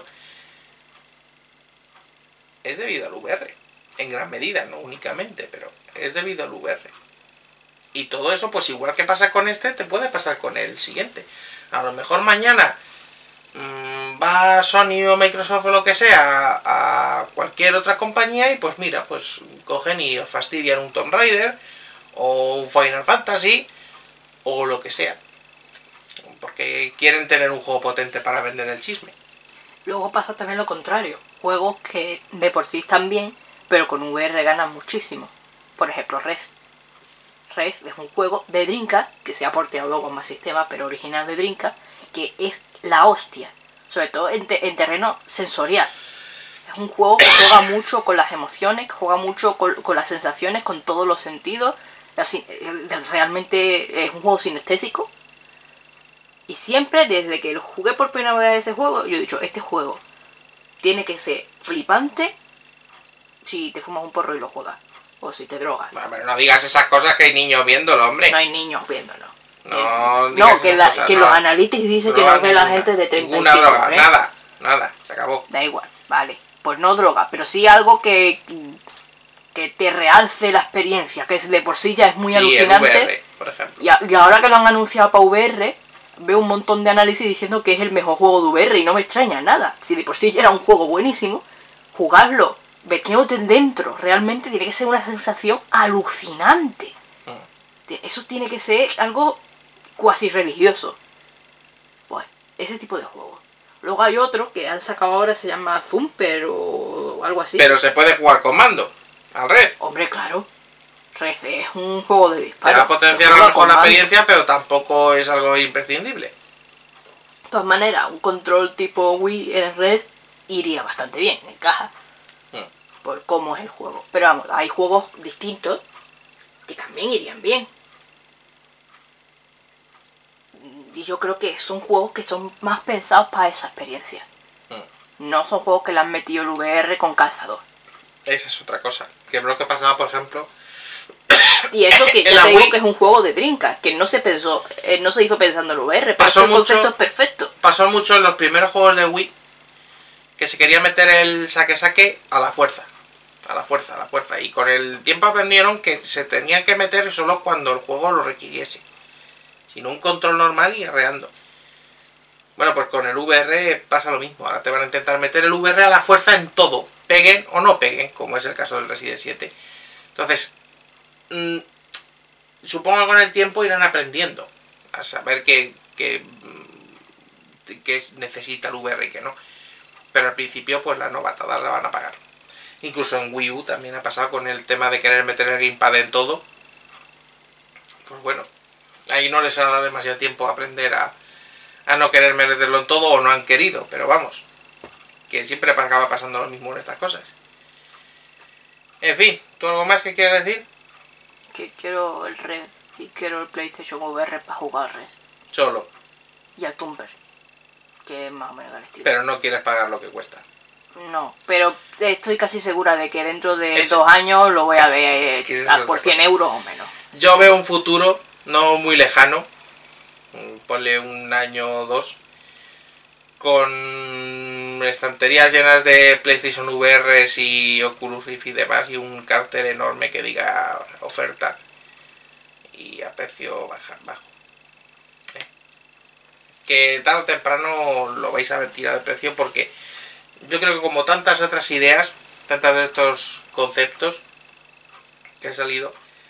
es debido al VR. En gran medida, no únicamente, pero es debido al VR. Y todo eso, pues igual que pasa con este, te puede pasar con el siguiente. A lo mejor mañana va Sony o Microsoft o lo que sea a cualquier otra compañía y pues mira, pues cogen y fastidian un Tomb Raider o un Final Fantasy o lo que sea. Porque quieren tener un juego potente para vender el chisme. Luego pasa también lo contrario. Juegos que de por sí están bien, pero con VR ganan muchísimo. Por ejemplo, Res. Res es un juego de Dreamcast, que se ha porteado luego en más sistemas, pero original de Dreamcast, que es la hostia. Sobre todo en terreno sensorial. Es un juego que juega mucho con las emociones, que juega mucho con las sensaciones, con todos los sentidos. Realmente es un juego sinestésico. Y siempre, desde que jugué por primera vez ese juego, yo he dicho, este juego tiene que ser flipante si te fumas un porro y lo juegas. O si te drogas. Bueno, pero no digas esas cosas que hay niños viéndolo, hombre. No hay niños viéndolo. No, que los analytics dicen que no ve la gente de 35. Ninguna droga, nada, se acabó. Da igual, vale. Pues no droga, pero sí algo que te realce la experiencia, que de por sí ya es muy alucinante. por ejemplo. Y ahora que lo han anunciado para VR, veo un montón de análisis diciendo que es el mejor juego de VR y no me extraña nada. Si de por sí ya era un juego buenísimo, jugarlo, metiéndote dentro, realmente tiene que ser una sensación alucinante. Eso tiene que ser algo cuasi religioso. Pues, ese tipo de juego. Luego hay otro que han sacado ahora, se llama Zumper o algo así. Pero se puede jugar con mando, al Red. Hombre, claro. Red es un juego de disparos. Te va a potenciar a lo mejor la experiencia, pero tampoco es algo imprescindible. De todas maneras, un control tipo Wii en Red iría bastante bien, encaja. Por cómo es el juego. Pero vamos, hay juegos distintos que también irían bien. Y yo creo que son juegos que son más pensados para esa experiencia. No son juegos que le han metido el VR con calzador. Esa es otra cosa. Que es lo que pasaba, por ejemplo... Y eso que ya te digo que es un juego de Dreamcast, que no se pensó, no se hizo pensando en el VR, pero el concepto es perfecto. Pasó mucho en los primeros juegos de Wii, que se quería meter el saque-saque a la fuerza. A la fuerza. Y con el tiempo aprendieron que se tenían que meter solo cuando el juego lo requiriese. Sino un control normal y arreando. Bueno, pues con el VR pasa lo mismo. Ahora te van a intentar meter el VR a la fuerza en todo. Peguen o no peguen, como es el caso del Resident 7. Entonces, supongo que con el tiempo irán aprendiendo a saber qué necesita el VR y qué no. Pero al principio, pues las novatadas la van a pagar. Incluso en Wii U también ha pasado con el tema de querer meter el gamepad en todo. Pues bueno, ahí no les ha dado demasiado tiempo a aprender a no querer meterlo en todo, o no han querido, pero vamos, que siempre acaba pasando lo mismo en estas cosas. En fin, ¿tú algo más que quieres decir? Que quiero el Red y quiero el PlayStation VR para jugar Red. Solo. Y al Tumper, que es más o menos del estilo. Pero no quieres pagar lo que cuesta. No, pero estoy casi segura de que dentro de 2 años lo voy a ver por 100 euros o menos. Yo veo un futuro no muy lejano, ponle un año o 2, con estanterías llenas de PlayStation VR y Oculus Rift y demás, y un cartel enorme que diga oferta y a precio bajo. Que tarde o temprano lo vais a ver tirado de precio, porque yo creo que como tantas otras ideas, tantos de estos conceptos que han salido,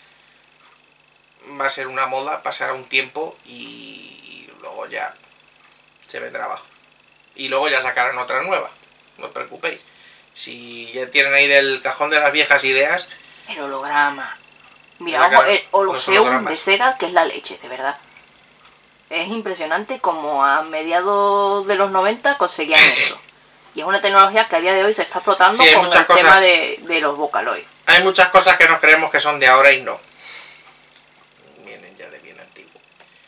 va a ser una moda, pasará un tiempo y luego ya se vendrá abajo. Y luego ya sacarán otra nueva, no os preocupéis. Si ya tienen ahí del cajón de las viejas ideas... El holograma. Mira, el Holoseum de Sega, que es la leche, de verdad. Es impresionante como a mediados de los 90 conseguían eso. Y es una tecnología que a día de hoy se está explotando con el tema de los Vocaloid. Hay muchas cosas que nos creemos que son de ahora y no. Vienen ya de bien antiguo.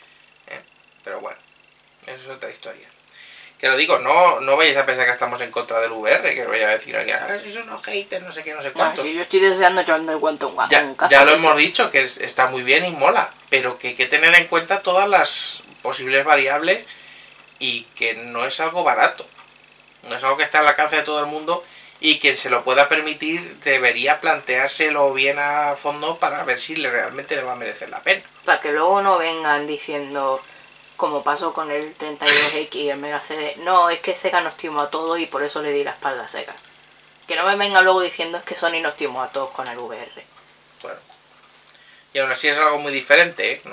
Pero bueno, eso es otra historia. Que lo digo, no vayáis a pensar que estamos en contra del VR, que vaya a decir alguien, si son unos haters, no sé qué, no sé cuánto. No, yo estoy deseando echarme el guante un caso. Ya lo hemos dicho, que está muy bien y mola, pero que hay que tener en cuenta todas las posibles variables y que no es algo barato. No es algo que está al alcance de todo el mundo, y quien se lo pueda permitir debería planteárselo bien a fondo para ver si realmente le va a merecer la pena. Para que luego no vengan diciendo, como pasó con el 32X y el Mega CD, no, es que Sega nos timó a todos y por eso le di la espalda a Sega. Que no me vengan luego diciendo es que Sony nos timó a todos con el VR. Bueno, y aún así es algo muy diferente, ¿eh?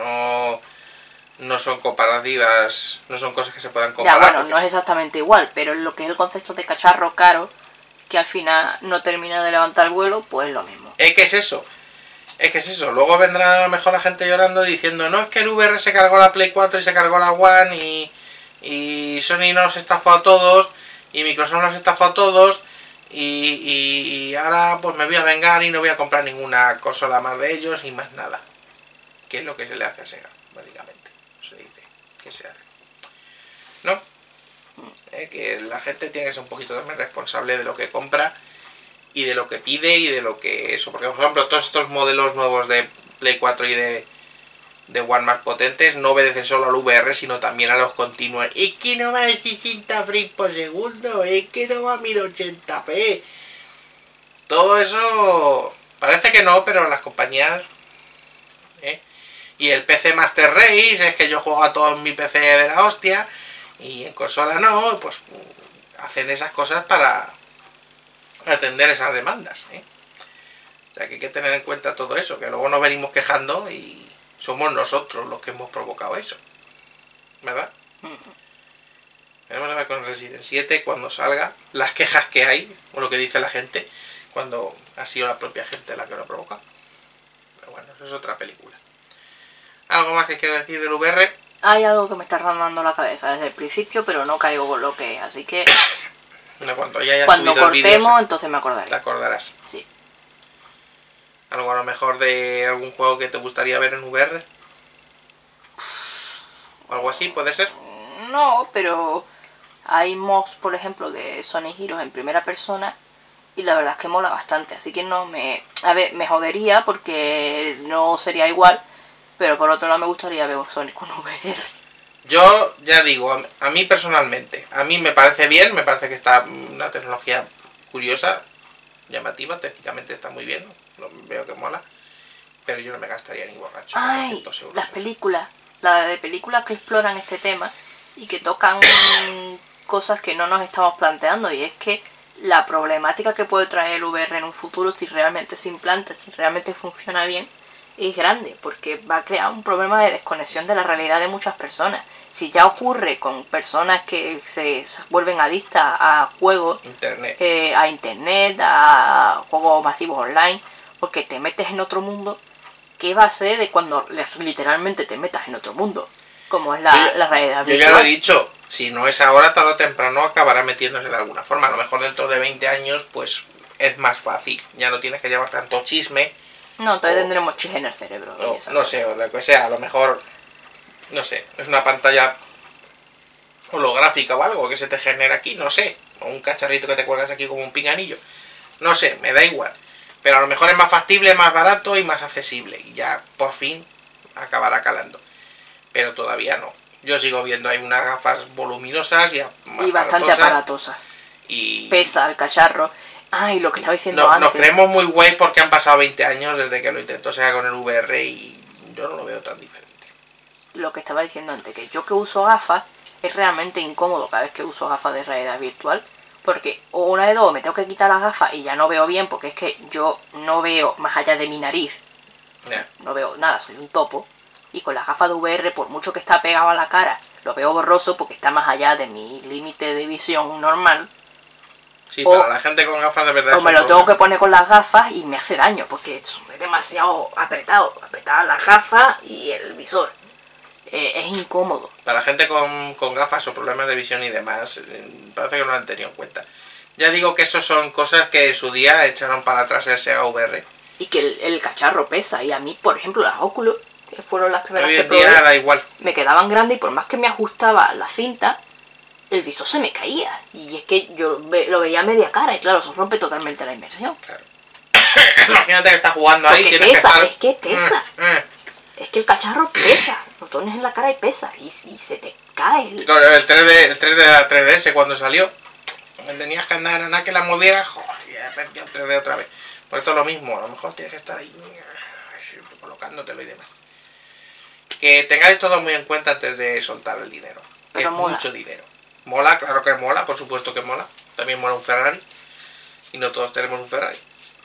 No son comparativas, no son cosas que se puedan comparar. Ya, bueno, no es exactamente igual, pero en lo que es el concepto de cacharro caro, que al final no termina de levantar el vuelo, pues lo mismo. Es que es eso. Luego vendrá a lo mejor la gente llorando diciendo, no, es que el VR se cargó la Play 4 y se cargó la One y Sony nos estafó a todos y Microsoft nos estafó a todos y ahora pues me voy a vengar y no voy a comprar ninguna consola más de ellos y más nada. ¿Qué es lo que se le hace a Sega, básicamente? Se dice, ¿qué se hace? ¿No? Que la gente tiene que ser un poquito también responsable de lo que compra y de lo que pide y de lo que eso, porque por ejemplo todos estos modelos nuevos de Play 4 y de One más potentes no obedecen solo al VR, sino también a los continuos. Es que no va a 60 frames por segundo, es que no va a 1080p. Todo eso parece que no, pero las compañías Y el PC Master Race, es que yo juego a todo en mi PC de la hostia, y en consola no, pues hacen esas cosas para atender esas demandas, ¿eh? O sea que hay que tener en cuenta todo eso, que luego nos venimos quejando y somos nosotros los que hemos provocado eso, ¿verdad? Vamos a ver con Resident 7 cuando salga, las quejas que hay, o lo que dice la gente, cuando ha sido la propia gente la que lo ha provocado. Pero bueno, eso es otra película. ¿Algo más que quiero decir del VR? Hay algo que me está rondando la cabeza desde el principio, pero no caigo con lo que es, así que... No, cuando ya hayas cuando subido cortemos, el vídeo, entonces me acordaré. Te acordarás. Sí. ¿Algo a lo mejor de algún juego que te gustaría ver en VR? ¿O algo así, puede ser? No, pero hay mods, por ejemplo, de Sonic Heroes en primera persona y la verdad es que mola bastante, así que no me... A ver, me jodería porque no sería igual, pero por otro lado me gustaría ver Sonic con VR. Yo ya digo, a mí personalmente, a mí me parece bien, me parece que está una tecnología curiosa, llamativa, técnicamente está muy bien, ¿no? Veo que mola, pero yo no me gastaría ni borracho. Ay, las películas, la de películas que exploran este tema y que tocan cosas que no nos estamos planteando, y es que la problemática que puede traer el VR en un futuro, si realmente se implanta, si realmente funciona bien, es grande, porque va a crear un problema de desconexión de la realidad de muchas personas. Si ya ocurre con personas que se vuelven adictas a juegos, a internet, a juegos masivos online, porque te metes en otro mundo, ¿qué va a ser de cuando literalmente te metas en otro mundo? Como es la realidad virtual. Yo ya lo he dicho, si no es ahora, tarde o temprano acabará metiéndose de alguna forma. A lo mejor dentro de 20 años, pues es más fácil. Ya no tienes que llevar tanto chisme. No, todavía tendremos chis en el cerebro. No sé, o lo que sea, a lo mejor, no sé, es una pantalla holográfica o algo que se te genera aquí, no sé. O un cacharrito que te cuelgas aquí como un pinganillo. No sé, me da igual. Pero a lo mejor es más factible, más barato y más accesible. Y ya, por fin, acabará calando. Pero todavía no. Yo sigo viendo ahí unas gafas voluminosas y bastante aparatosas. Y pesa el cacharro. Ay, lo que estaba diciendo antes. Nos creemos muy guay porque han pasado 20 años desde que lo intentó SEGA con el VR y yo no lo veo tan diferente. Lo que estaba diciendo antes, que yo que uso gafas, es realmente incómodo cada vez que uso gafas de realidad virtual. Porque o una de dos, me tengo que quitar las gafas y ya no veo bien, porque es que yo no veo más allá de mi nariz. No veo nada, soy un topo. Y con las gafas de VR, por mucho que está pegado a la cara, lo veo borroso porque está más allá de mi límite de visión normal. Sí, para la gente con gafas de verdad. O me lo tengo que poner con las gafas y me hace daño, porque es demasiado apretadas las gafas y el visor. Es incómodo. Para la gente con gafas o problemas de visión y demás, parece que no lo han tenido en cuenta. Ya digo que eso son cosas que en su día echaron para atrás el SEGA VR. Y que el cacharro pesa, y a mí, por ejemplo, las Oculus, que fueron las primeras que probé, da igual. Me quedaban grandes y por más que me ajustaba la cinta, el visor se me caía. Y es que yo lo veía a media cara y claro, eso rompe totalmente la inmersión. Claro. Imagínate que estás jugando ahí y tienes pesa, que estar... es que pesa. Es que el cacharro pesa. Lo pones en la cara y pesa. Y se te cae. Claro, el 3D de la 3DS cuando salió, tenías que andar a nada que la movieras, joder, ya perdí el 3D otra vez. Por esto es lo mismo, a lo mejor tienes que estar ahí colocándotelo y demás. Que tengáis todo muy en cuenta antes de soltar el dinero. Pero es mola. Mucho dinero. Mola, claro que mola, por supuesto que mola. También mola un Ferrari. Y no todos tenemos un Ferrari.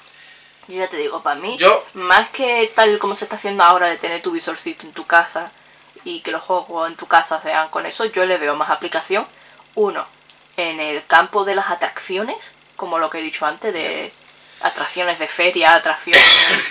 Yo ya te digo, para mí, más que tal como se está haciendo ahora de tener tu visorcito en tu casa y que los juegos en tu casa sean con eso, yo le veo más aplicación. Uno, en el campo de las atracciones, como lo que he dicho antes, de atracciones de feria, atracciones...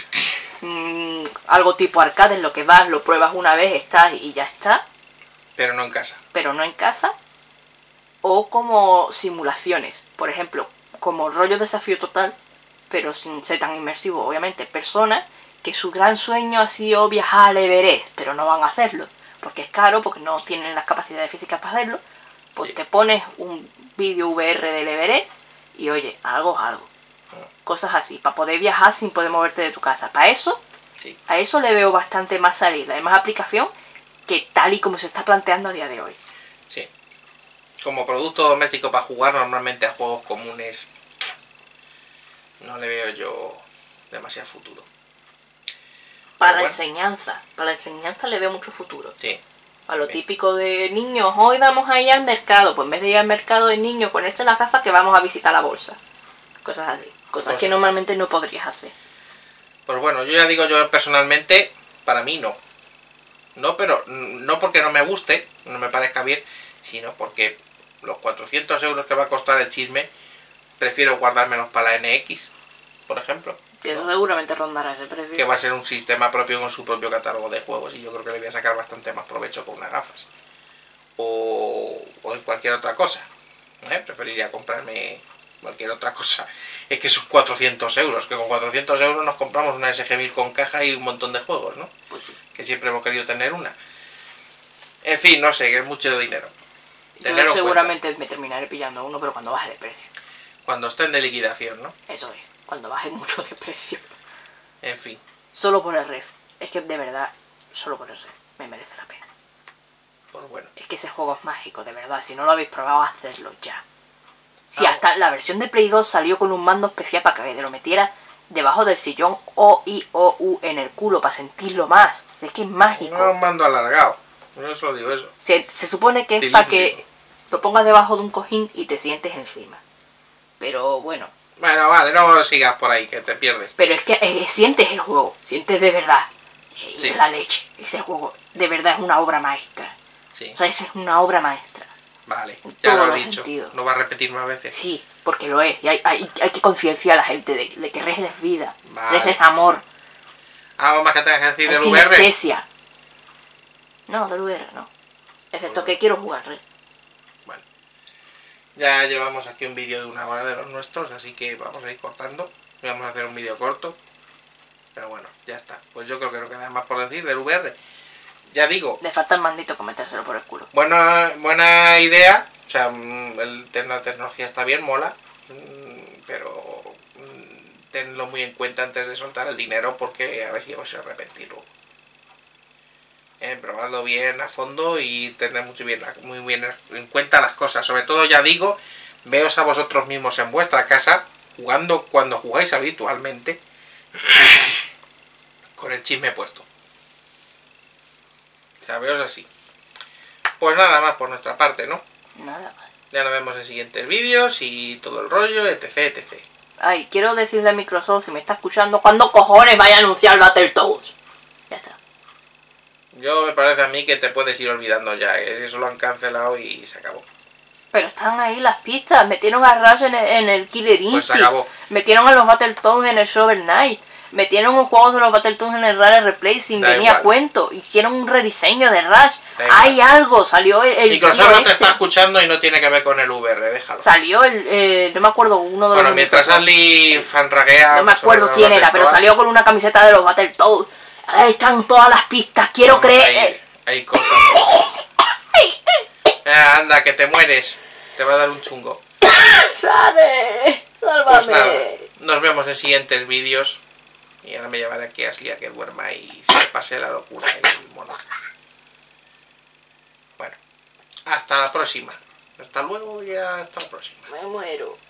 algo tipo arcade, en lo que vas, lo pruebas una vez, estás y ya está. Pero no en casa. Pero no en casa. O como simulaciones, por ejemplo, como rollo desafío total, pero sin ser tan inmersivo, obviamente. Personas que su gran sueño ha sido viajar al Everest, pero no van a hacerlo, porque es caro, porque no tienen las capacidades físicas para hacerlo. Pues sí, te pones un vídeo VR del Everest y oye, algo. Cosas así, para poder viajar sin poder moverte de tu casa. Para eso, sí, a eso le veo bastante más salida y más aplicación que tal y como se está planteando a día de hoy. Sí. Como producto doméstico para jugar normalmente a juegos comunes, no le veo yo demasiado futuro. Para la enseñanza le veo mucho futuro. Sí. A lo típico de niños, hoy vamos a ir al mercado, pues en vez de ir al mercado de niños, ponerse las gafas que vamos a visitar la bolsa. Cosas así, cosas que normalmente no podrías hacer. Pues bueno, yo ya digo, yo personalmente, para mí no. No, pero no porque no me guste, no me parezca bien, sino porque los 400 euros que va a costar el chisme, prefiero guardármelos para la NX, por ejemplo. Que eso seguramente rondará ese precio. Que va a ser un sistema propio con su propio catálogo de juegos y yo creo que le voy a sacar bastante más provecho con unas gafas. O en cualquier otra cosa. Preferiría comprarme cualquier otra cosa. Es que son 400 euros, que con 400 euros nos compramos una SG-1000 con caja y un montón de juegos, ¿no? Pues sí. Que siempre hemos querido tener una. En fin, no sé, que es mucho dinero. Yo seguramente me terminaré pillando uno, pero cuando baje de precio. Cuando estén de liquidación, ¿no? Eso es, cuando baje mucho de precio. En fin. Solo por el Red. Es que de verdad, solo por el Red me merece la pena. Pues bueno. Es que ese juego es mágico, de verdad. Si no lo habéis probado, hacedlo ya. Si hasta la versión de Play 2 salió con un mando especial para que te lo metiera debajo del sillón O-I-O-U en el culo para sentirlo más. Es que es mágico. No es un mando alargado. No solo digo eso. Se supone que es para que lo pongas debajo de un cojín y te sientes encima. Pero bueno. Bueno, vale, no sigas por ahí, que te pierdes. Pero es que sientes el juego. Sientes de verdad. Sí. La leche. Ese juego de verdad es una obra maestra. Sí. O sea, es una obra maestra. Vale, ya lo has dicho. No va a repetir más veces. Sí, porque lo es. Y hay que concienciar a la gente de que Red es vida. Red es amor. ¿Algo más que tengas que decir del VR? Sinestesia. No, del VR no. Excepto que quiero jugar Red. Bueno. Ya llevamos aquí un vídeo de 1 hora de los nuestros, así que vamos a ir cortando. Vamos a hacer un vídeo corto. Pero bueno, ya está. Pues yo creo que no queda más por decir del VR. Ya digo. Le falta el mandito para metérselo por el culo. Buena idea. O sea, la tecnología está bien, mola. Pero tenlo muy en cuenta antes de soltar el dinero porque a ver si vais a arrepentirlo. Probadlo bien a fondo y tener muy bien en cuenta las cosas. Sobre todo, ya digo, veos a vosotros mismos en vuestra casa jugando cuando jugáis habitualmente con el chisme puesto. Veos así. Pues nada más por nuestra parte, ¿no? Nada más. Ya nos vemos en siguientes vídeos y todo el rollo, etc, etc. Ay, quiero decirle a Microsoft, si me está escuchando, ¿cuándo cojones vaya a anunciar Battletoads? Ya está. Yo me parece a mí que te puedes ir olvidando ya, eso lo han cancelado y se acabó. Pero están ahí las pistas, metieron a Rush en el Killer Instinct. Pues se acabó. Metieron a los Battletoads en el Shovel Knight. Metieron un juego de los Battletoads en el Rare Replay sin venir a cuento. Hicieron un rediseño de Rush. Hay algo, salió el Microsoft no te está escuchando y no tiene que ver con el VR, déjalo. Salió no me acuerdo, uno de los... Bueno, mientras Ali fanraguea... No me acuerdo quién era, pero salió con una camiseta de los Battletoads. Ahí están todas las pistas, quiero creer... Ahí corta. Anda, que te mueres. Te va a dar un chungo. ¡Sale! ¡Sálvame! Pues nada, nos vemos en siguientes vídeos. Y ahora me llevaré aquí a Ashley a que duerma y se pase la locura y el mono. Bueno, hasta la próxima. Hasta luego y hasta la próxima. Me muero.